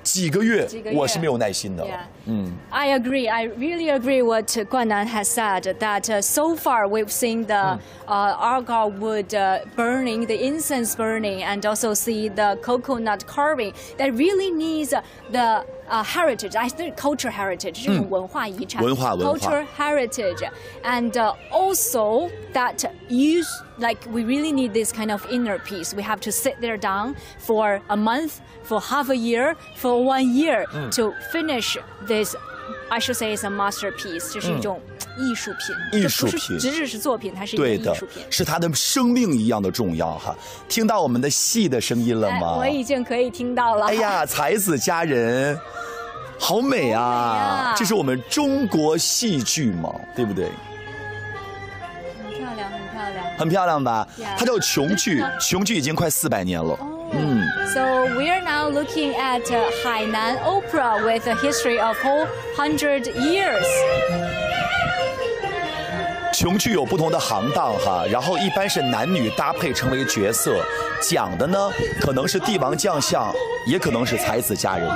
几个月， 几个月我是没有耐心的。 Yeah. 嗯 I agree. I really agree what Guanan has said, that uh, so far we've seen the uh, algar wood uh, burning, the incense burning, and also see the coconut carving that really needs uh, the uh, heritage. I think culture heritage, 这种文化遗产， 文化文化 culture heritage, and uh, also that you like we really need this kind of inner peace. We have to sit there down for a month, for half a year, for one year to finish this. I should say it's a masterpiece. 这是一种艺术品， 艺术品这不是只只是作品，它是一个对的艺术品。 是它的生命一样的重要哈。听到我们的戏的声音了哎， 吗？ 我已经可以听到了。 哎呀，才子佳人，好美啊！ 好美啊这是我们中国戏剧嘛，对不对？ 很漂亮，很漂亮。 很漂亮吧？ Yeah. 它叫琼剧，琼剧已经快四百年了。嗯。 So we are now looking at uh, Hainan opera with a history of whole hundred years. 琼剧有不同的行当哈，然后一般是男女搭配成为角色，讲的呢可能是帝王将相，也可能是才子佳人。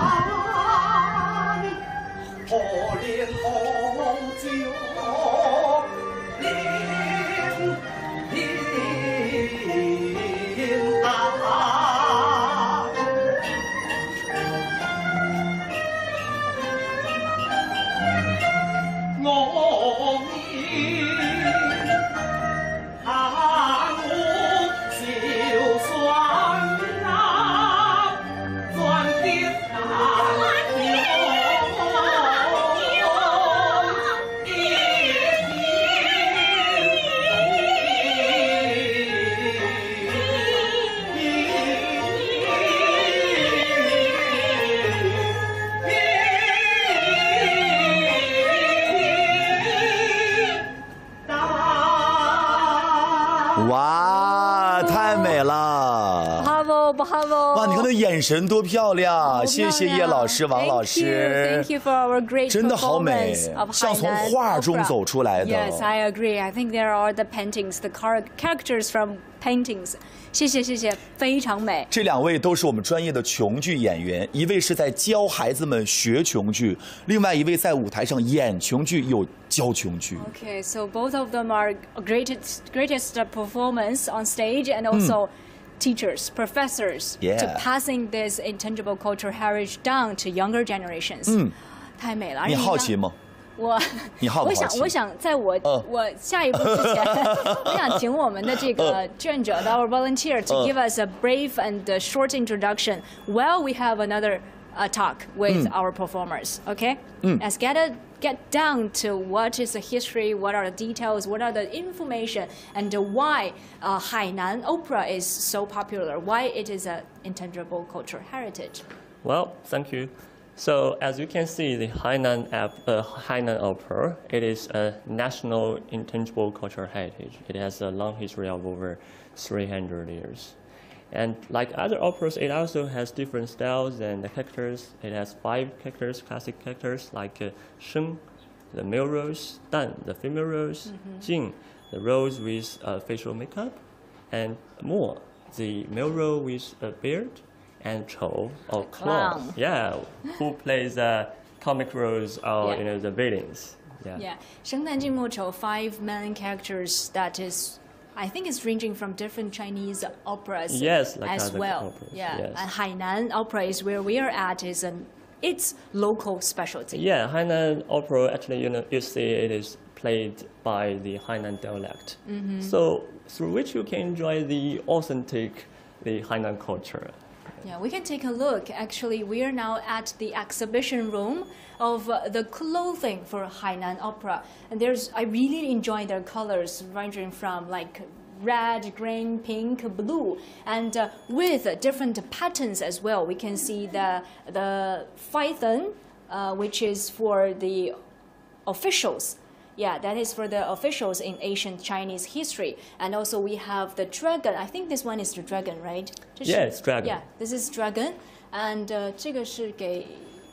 哇，太美了！ Bravo, bravo. 哇，你看那眼神多漂亮！谢谢叶老师、王老师。 Thank you, thank you for our great 真的好美 performance of 像从 Hainan 画中 opera. 走出来的。 Yes, I agree. I think there are the paintings, the char- characters from paintings. 谢谢谢谢，非常美。 这两位都是我们专业的琼剧演员，一位是在教孩子们学琼剧，另外一位在舞台上演琼剧又教琼剧。 Okay, so both of them are greatest greatest performance on stage and also teachers, professors Yeah. to passing this intangible cultural heritage down to younger generations. 嗯， 太美了。 你好奇吗？ 我你好不好奇我想，我想在我、 嗯我下一步之前，我想请我们的这个志愿者的 our volunteer to 嗯 give us a brief and a short introduction while we have another uh, talk with our performers. Okay? Let's get a, get down to what is the history, what are the details, what are the information, and why uh, Hainan opera is so popular, why it is an intangible cultural heritage. Well, thank you. So as you can see, the Hainan, ap- uh, Hainan opera, it is a national intangible cultural heritage. It has a long history of over three hundred years. And like other operas, it also has different styles and characters. It has five characters, classic characters like uh, Sheng, the male roles, Dan, the female roles, Jing, the roles with uh, facial makeup, and Mo, the male role with a beard, and Chou, or clown, Clown. yeah, who plays uh, comic roles or Yeah. you know the villains. Yeah. Yeah, 生旦净末丑 five main characters that is, I think it's ranging from different Chinese operas Yes, like as other well. operas, Yeah, yes. and Hainan opera is where we are at is an its local specialty. Yeah, Hainan opera actually, you know, you see it is played by the Hainan dialect. So through which you can enjoy the authentic, the Hainan culture. Yeah, we can take a look. Actually, we are now at the exhibition room of uh, the clothing for Hainan opera, and there's I really enjoy their colors ranging from like red, green, pink, blue, and uh, with uh, different patterns as well. We can see the the python, uh, which is for the officials. Yeah, that is for the officials in ancient Chinese history. And also we have the dragon. I think this one is the dragon, right? 这是 Yeah, it's dragon. Yeah, this is dragon. And uh, 这个是给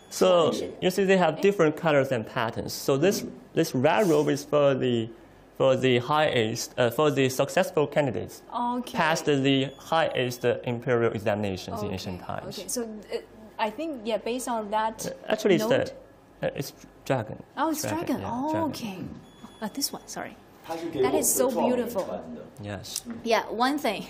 So you see they have different colors and patterns. So this this red robe is for the for the highest uh, for the successful candidates Okay. passed the highest imperial examinations in ancient times. Okay, so uh, I think yeah, based on that. Uh, actually, it's note, the, uh, it's dragon. Oh, it's dragon. yeah, oh, dragon. okay. Uh, this one, sorry. 它是给我 That 们 is 的 so 状元 beautiful. 穿的。 Yes. Yeah, one thing.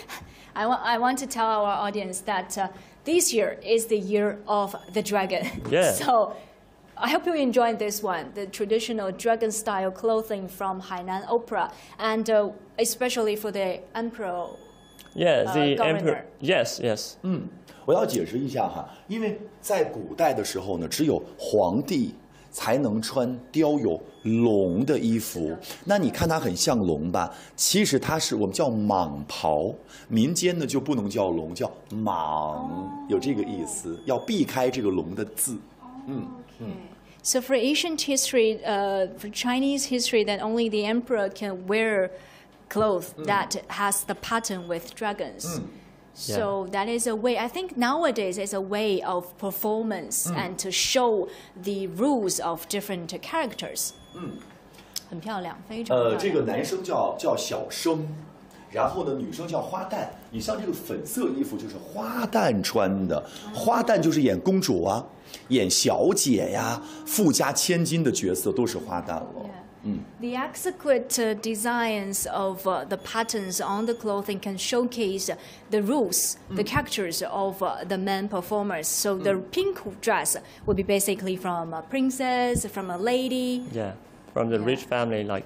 I want I want to tell our audience that uh, this year is the year of the dragon. Yeah. So I hope you enjoyed this one, the traditional dragon-style clothing from Hainan Opera, and uh, especially for the emperor. Yeah, Uh, the governor. emperor. Yes, yes. 嗯，我要解释一下哈，因为在古代的时候呢，只有皇帝才能穿雕有龙的衣服。那你看它很像龙吧？其实它是我们叫蟒袍，民间呢就不能叫龙，叫蟒，有这个意思，要避开这个龙的字。嗯嗯。 So for ancient history, uh, for Chinese history, then only the emperor can wear clothes that has the pattern with dragons. So that is a way. I think nowadays it's a way of performance and to show the rules of different characters. 很漂亮，非常漂呃， 亮。 这个男生叫叫小生，然后呢，女生叫花旦。你像这个粉色衣服就是花旦穿的，花旦就是演公主啊，演小姐呀、富家千金的角色都是花旦了。 The exquisite uh, designs of uh, the patterns on the clothing can showcase the rules, the characters of uh, the men performers. So the pink dress would be basically from a princess, from a lady, Yeah, from the rich family, like.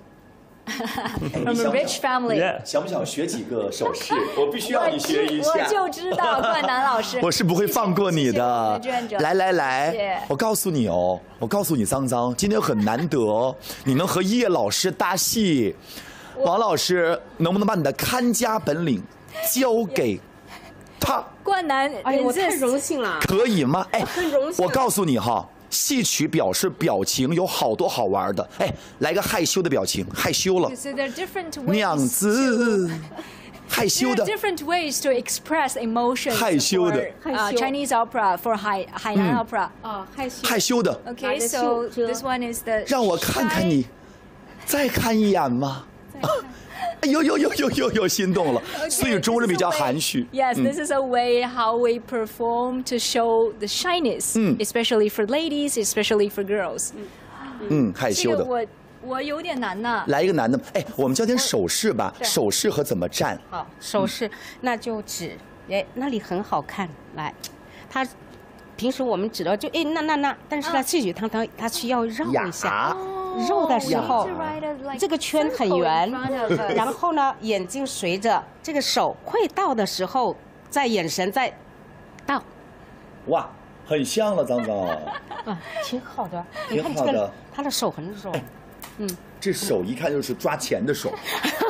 from a rich family. Yeah. 想不想学几个手势？我必须要你学一我下。 就知道冠南老师， 我是不会放过你的。 谢谢我们的志愿者来来来谢谢， 我告诉你哦，我告诉你，脏脏，今天很难得，你能和叶老师搭戏。王老师能不能把你的看家本领交给他？ 冠南， 哎呀，我太 insist- 荣幸了。 可以吗？哎很荣，幸我告诉你哈。戏曲表示表情有好多好玩的，哎，来个害羞的表情，害羞了， So there are different ways 娘子，害 There 羞 are 的， different ways to express emotions 害羞的 for uh, 害羞 Chinese opera, for Hai, Hainan opera. 啊，害羞。 害羞的， Okay, 拿着 so 袖遮 this one is the 让我看看 shy- 你，再看一眼吗？哎呦呦呦呦呦呦，心动了。 Okay, 所以中人比较 this is a way- 含蓄。 Yes, this is a way how we perform to show the shyness, especially for ladies, especially for girls. 嗯，害羞的。 这个我我有点难呐。 来一个男的，哎，我们教点手势吧，手势和怎么站。 好，手势那就指，哎，那里很好看。来，他平时我们指的就哎那那那，但是呢，戏曲它它它需要绕一下， 呀， 绕的时候 To write a, like, 这个圈很 circle in 圆 front of us. 然后呢，眼睛随着这个手会到的时候，再眼神再到， 哇，很像了，脏脏。 啊，挺好的。 挺你看这个好的， 他的手很柔。 这手一看就是抓钱的手。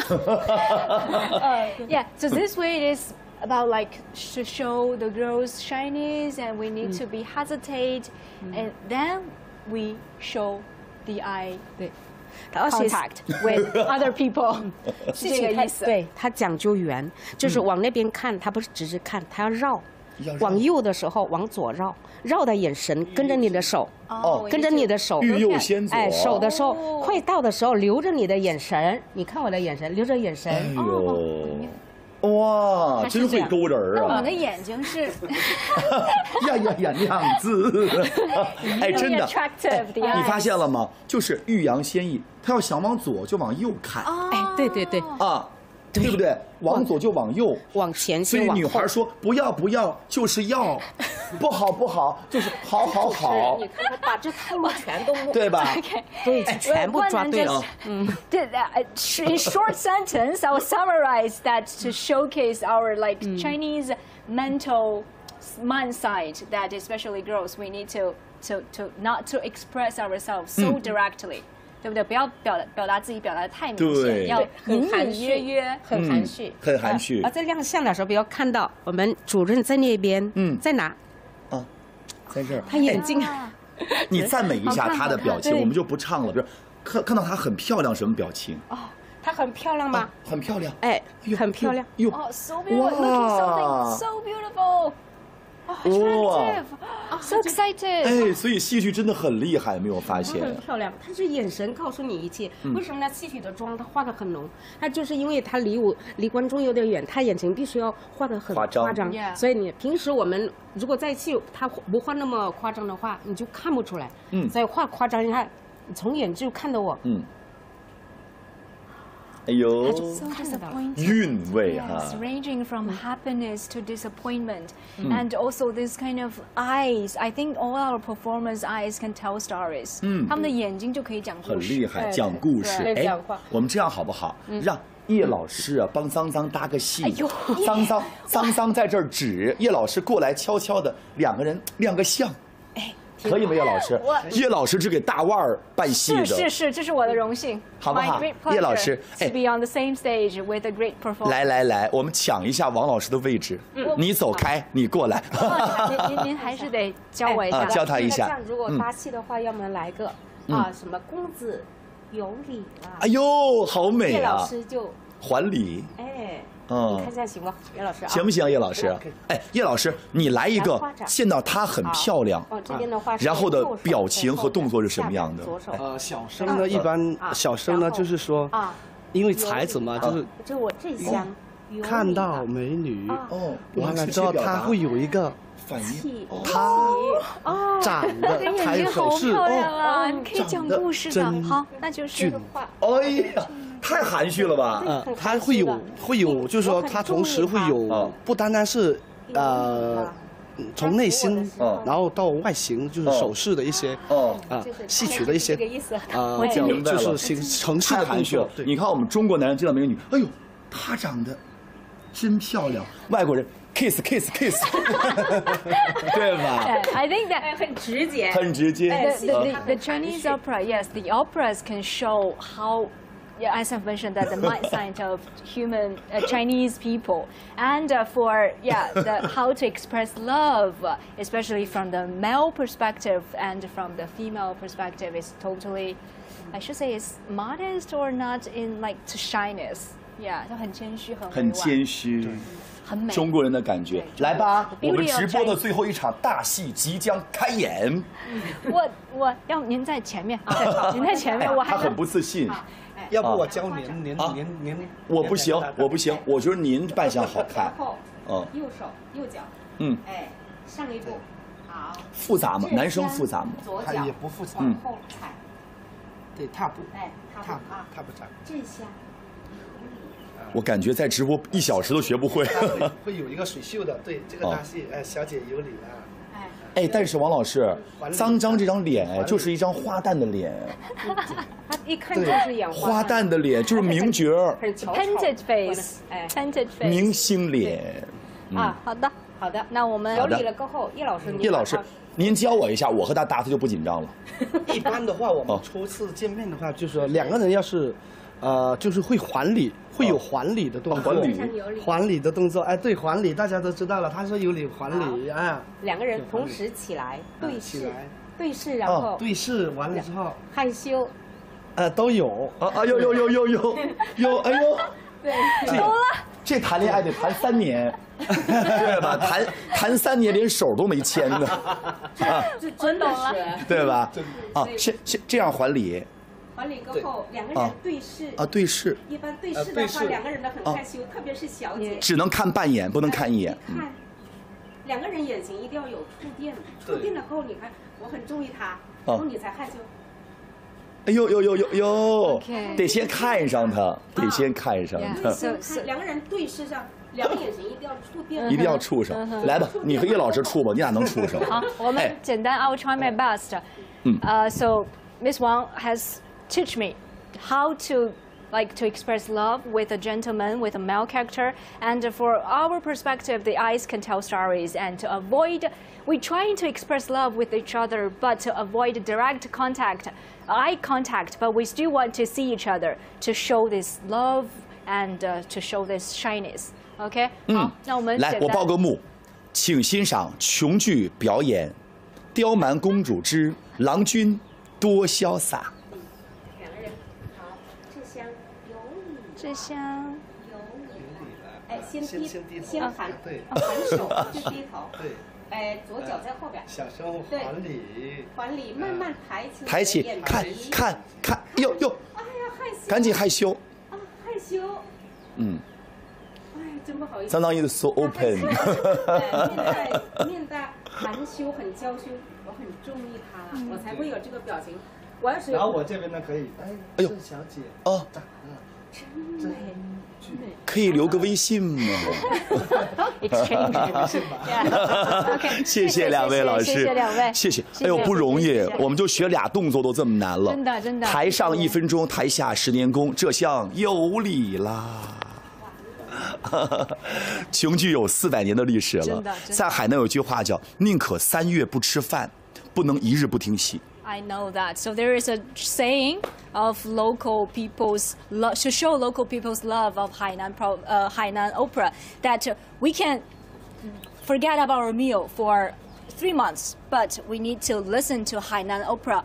Yeah, so this way it is about like to show the girls shyness, and we need to be hesitate, and then we show the eye 对，而且 contact with other people. 是这个意思。 对，它讲究圆，就是往那边看，它不是只是看，它要绕。 要绕往右的时候往左绕，绕的眼神跟着你的手， 哦跟着你的手， 欲右先左。 哎，手的时候快到的时候留着你的眼神，你看我的眼神，留着眼神。 哎呦，哇，真会勾人儿啊那我的！眼睛是呀呀呀，娘子！哎，真的， attractive, the 你 eyes. 发现了吗？就是欲扬先抑，他要想往左就往右看哎，对对对， 啊，对不对？往左就往右。 往前所以先往后。 女孩说不要不要就是要，不好不好就是好好好你，看他把这套路全都对吧？ 对，全部抓对了。 Did that, in short sentence, I will summarize that to showcase our like Chinese mental mind side that especially girls we need to to to not to express ourselves so directly. 对不对？不要表达表达自己表达的太明对显，要隐隐很含蓄约约。 很含蓄， 很含蓄而在亮相的时候，不要看到我们主任在那边， 嗯在哪？ 啊，在这儿。 他眼睛你赞美一下好看她的表情， 好看我们就不唱了。比如看看到她很漂亮，什么表情？ 哦，她很漂亮吗？ 很漂亮， 哎呦很漂亮。 哟， Oh, so beautiful! Looking something so beautiful. 哇 Attractive. So excited！ 哎，所以戏剧真的很厉害，没有发她现？ 很漂亮，她是眼神告诉你一切。为什么呢？戏曲的妆她画的很浓，她就是因为她离我离观众有点远，她眼睛必须要画的很夸张夸张。 Yeah. 所以你平时我们如果在戏她不画那么夸张的话，你就看不出来。 嗯所以画夸张一下，你从眼就看到我。 嗯。哎呦， So disappointed. 韵味 Yes, 哈。 ranging from happiness to disappointment, and also this kind of eyes. I think all our performers' eyes can tell stories. 嗯他们的眼睛就可以讲故事。 很厉害， 对讲故事。 对哎讲话， 我们这样好不好？让叶老师啊帮桑桑搭个戏。 哎呦桑桑桑桑在这儿指，叶老师过来悄悄的，两个人亮个相。 哎， 可以吗，叶老师我？ 叶老师是给大腕儿办戏的， 是是是，这是我的荣幸。 好不好 My great 叶老师 pleasure 哎 to be on the same stage with a great performer. 来来来，我们抢一下王老师的位置。你走开，你过来。 您您您还是得教我一下。 啊教他一下这样如果搭戏的话，要么来个啊什么公子有礼啊。 哎呦，好美叶老啊！ 师就还礼。 哎， 嗯你看一下行吗？叶老师啊， 行不行，叶老师？哎，叶老师，你来一个来花，掌见到她很漂亮， 哦，这边的话是然后的右手表情和动作是什么样的下边左手呃，小生呢，一般啊小生呢， 然后就是说， 啊， 因为才子嘛，就是就我这香有礼看到啊美女， 哦， 完了之后他会有一个反应。 气他哦， 长你的得还眼睛好有手势， 漂亮啊！ 哦你可以讲故事的。 真好，那就是俊哎呀，太含蓄了吧？ 呃很， 他会有含蓄的会有，就是说我很他同时会注意有他， 不单单是呃。从内心嗯， 然后到外形，就是手势的一些哦， 啊就是戏曲的一些这个意思。 啊我明白了就是形城市的动太含蓄了作。。对你看我们中国男人见到美女，哎呦，她长得真漂亮。外国人 kiss kiss kiss， 对吧？ I think that 很直接。 很直接。 the, the, 啊 the, the Chinese opera, yes, the operas can show how, yeah, as I've mentioned, that the mindset of human uh, Chinese people, and uh, for yeah, the, how to express love, uh, especially from the male perspective and from the female perspective, is totally, I should say, is modest or not in like to shyness. Yeah, 都很谦虚，很委婉， 很谦虚， 很美。 中国人的感觉。来吧， The 我们 beauty of 直播的 Chinese 最后一场大戏即将开演。 我我要您在前面，对，您在前面，我还能他很不自信。 要不我教您，您啊您您， 我不行，我不行，我觉得您扮相好看然。后嗯右手右脚， 嗯， 哎，上一步，好， 复杂吗？ 这男生香复杂吗？ 他左脚也不复杂， 嗯往后踩， 对，踏步， 哎，踏踏步啊， 踏步踩， 这下我感觉再直播一小时都学不会。 会会有一个水袖的，对这个哦大戏，哎，小姐有礼啊。 哎， 哎，但是王老师，脏张这张脸哎，就是一张花旦的脸， 他一看就是演花旦的脸就是名角儿， 很巧巧 painted face， 哎， painted face。 明星脸。 啊，好的， 好的， 那我们有礼了过后，叶老师，你叶老师把它， 您教我一下，我和他搭他就不紧张了。 一般的话，我们哦初次见面的话，就是说两个人要是，呃，就是会还礼，会有还礼的动作。 哦还礼非常有礼， 还礼的动作，哎，对，还礼大家都知道了。他说有礼还礼，哎， 两个人同时起来对视起来， 对视，然哦后对视完了之后， 害羞， 呃，都有。 啊啊呦呦呦呦呦呦，哎呦， 对， 够了，这谈恋爱得谈三年，对吧？谈谈三年连手都没牵呢，啊， 这真的是对吧？啊，是是这样还礼还礼过后，两个人对视啊，对视一般对视的话， 呃对视两个人都很害羞，特别是小姐， 只能看半眼，不能看一眼。 你看，两个人眼睛一定要有触电，触电了后，你看我很注意他，然后你才害羞。 哎呦呦呦呦呦 OK 得先看上他，得先看上他， So- 看两个人对视上，两个眼睛一定要触电， 一定要触上。来吧，你和叶老师触吧，你俩能触上？ 好，我们哎简单 I will try my best. 嗯 Uh, so Miss Wang has teach me how to like to express love with a gentleman, with a male character, and for our perspective, the eyes can tell stories, and to avoid, we trying to express love with each other, but to avoid direct contact, eye contact, but we still want to see each other to show this love and uh, to show this shyness. OK，好，那我们来，我简单报个幕，请欣赏琼剧表演《刁蛮公主之郎君多潇洒》。 两个人好，这香有礼， 这香。 有礼，哎， 先低， 先低头先盘， 对啊盘手就低头。 对。 哎，左脚在后边。 小声还礼。 还礼，慢慢抬起。 抬起，看看看，哟哟。 哎呀，害羞。 赶紧害羞。 啊，害羞。 嗯。 哎，真不好意思。 相当于 so open。 面带面带含羞，很娇羞，我很中意他了，我才会有这个表情。我要是。 然后我这边呢可以，哎， 哎呦， 小姐， 哦， 长得真美。 可以留个微信吗？谢谢两位老师， 谢谢两位， 谢谢。哎呦，不容易，我们就学俩动作都这么难了， 真的真的。 台上一分钟，台下十年功，这项有理啦。琼剧有四百年的历史了，在海南有句话叫“宁可三月不吃饭，不能一日不听戏”。 I know that. So there is a saying of local people's lo- to show local people's love of Hainan pro- uh, Hainan opera that uh, we can forget about our meal for three months, but we need to listen to Hainan opera,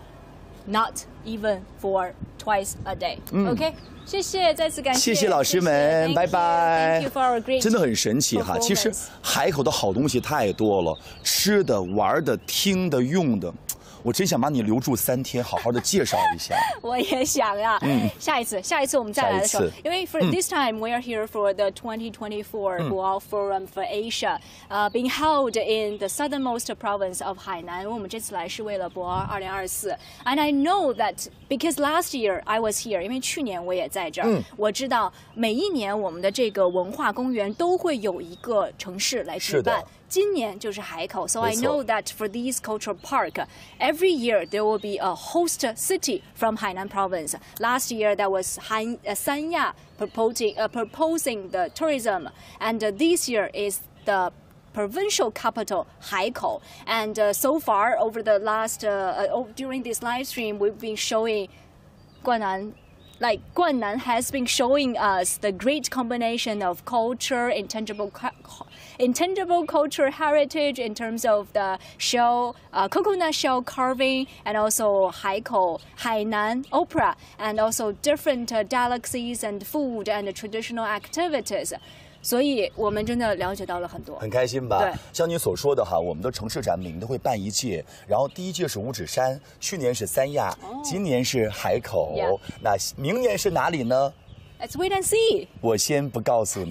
not even for twice a day. Okay. 谢谢，再次感谢。 谢谢老师们，拜拜。 Thank you for our great 真的很神奇哈！其实海口的好东西太多了，吃的、玩的、听的、用的。我真想把你留住三天，好好的介绍一下。 我也想呀，嗯，下一次，下一次我们再来的时候，因为 for this time we are here for the twenty twenty-four Boao Forum for Asia, uh, being held in the southernmost province of Hainan. 我们这次来是为了博鳌二零二四 ，and I know that because last year I was here， 因为去年我也在这儿，嗯、我知道每一年我们的这个文化公园都会有一个城市来举办。今年就是海口 ，so I know that for these cultural park, every year there will be a host city from Hainan province. Last year that was Han uh, Sanya proposing uh, proposing the tourism, and uh, this year is the provincial capital Haikou. And uh, so far over the last uh, uh, during this live stream, we've been showing Guanan. Like Guanan has been showing us the great combination of culture, intangible, intangible culture heritage in terms of the shell, uh, coconut shell carving, and also Haikou, Hainan opera, and also different uh, delicacies and food and traditional activities. 所以我们真的了解到了很多， 很开心吧？ 对， 像你所说的哈，我们的城市展每年都会办一届，然后第一届是五指山，去年是三亚，哦、今年是海口， yeah. 那明年是哪里呢 ？Let's wait and see。 我先不告诉你。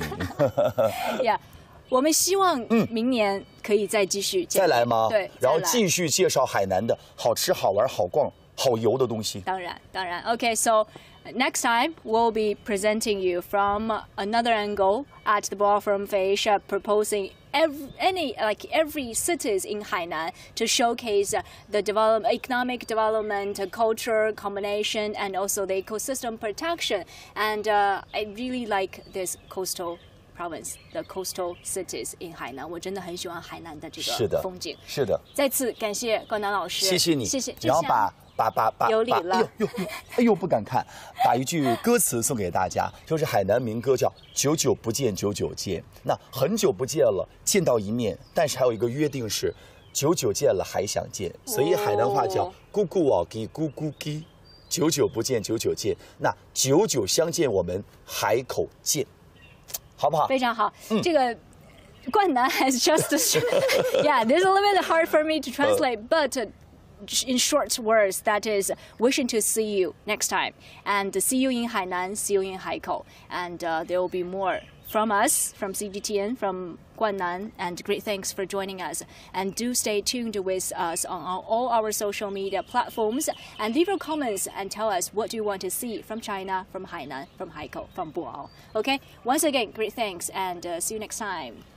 yeah， 我们希望明年可以再继续再来吗？ 对， 然后继续介绍海南的好吃、好玩、好逛、好游的东西。 当然，当然。Okay, so next time we'll be presenting you from another angle at the Boao Forum for Asia, proposing every, any like every cities in Hainan to showcase uh, the develop, economic development, uh, culture combination, and also the ecosystem protection. And uh, I really like this coastal province, the coastal cities in Hainan. 我真的很喜欢海南的这个风景。 是的，是的。 再次感谢冠南老师， 谢谢你， 谢谢。 然后把。把把把有理了， 哎呦呦，哎呦不敢看，把一句歌词送给大家，就是海南民歌，叫“久久不见，久久见”。那很久不见了，见到一面，但是还有一个约定是，久久见了还想见，所以海南话叫“咕咕哦叽咕咕叽”，久久不见，久久见。那久久相见，我们海口见，好不好？ 非常好，嗯、这个。冠南 has just yeah, there's a little bit hard for me to translate, but uh, in short words, that is wishing to see you next time, and see you in Hainan, see you in Haikou, and uh, there will be more from us, from C G T N, from Guanan, and great thanks for joining us. And do stay tuned with us on our, all our social media platforms, and leave your comments and tell us what do you want to see from China, from Hainan, from Haikou, from Boao. Okay, once again, great thanks, and uh, see you next time.